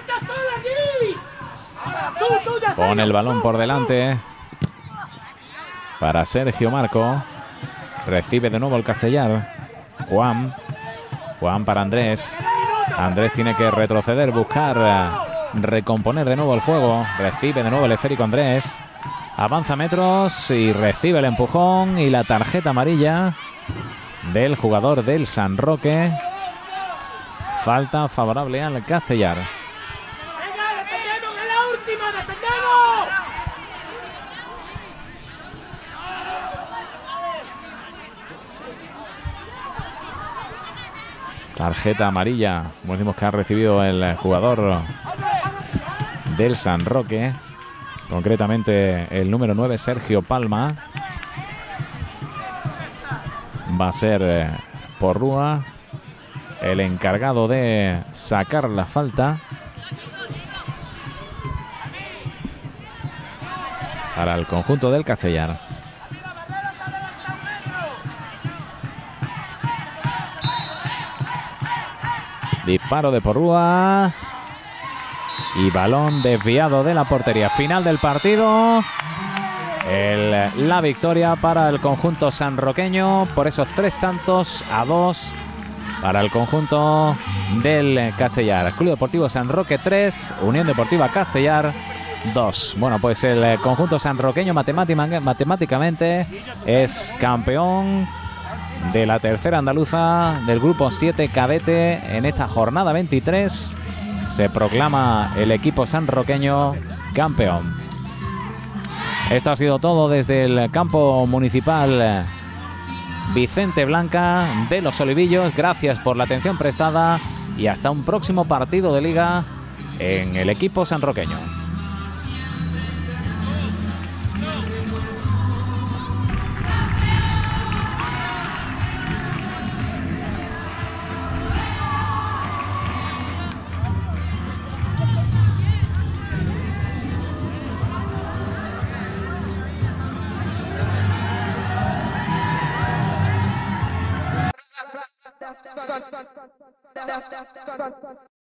Pone el balón por delante para Sergio Marco. Recibe de nuevo el Castellar. Juan. Juan para Andrés. Andrés tiene que retroceder, buscar recomponer de nuevo el juego. Recibe de nuevo el esférico Andrés. Avanza metros y recibe el empujón y la tarjeta amarilla del jugador del San Roque. Falta favorable al Castellar. ¡Venga, defendemos! ¡Es la última! ¡Defendemos! Tarjeta amarilla, como decimos, que ha recibido el jugador del San Roque. Concretamente el número nueve, Sergio Palma. Va a ser eh, Porrúa el encargado de sacar la falta para el conjunto del Castellar. Disparo de Porrúa. Y balón desviado de la portería. Final del partido. El, la victoria para el conjunto sanroqueño por esos tres tantos a dos para el conjunto del Castellar. Club Deportivo San Roque tres, Unión Deportiva Castellar dos. Bueno, pues el conjunto sanroqueño matemáticamente es campeón de la tercera andaluza del grupo siete cadete en esta jornada veintitrés. Se proclama el equipo sanroqueño campeón. Esto ha sido todo desde el campo municipal Vicente Blanca de Los Olivillos. Gracias por la atención prestada y hasta un próximo partido de liga en el equipo sanroqueño.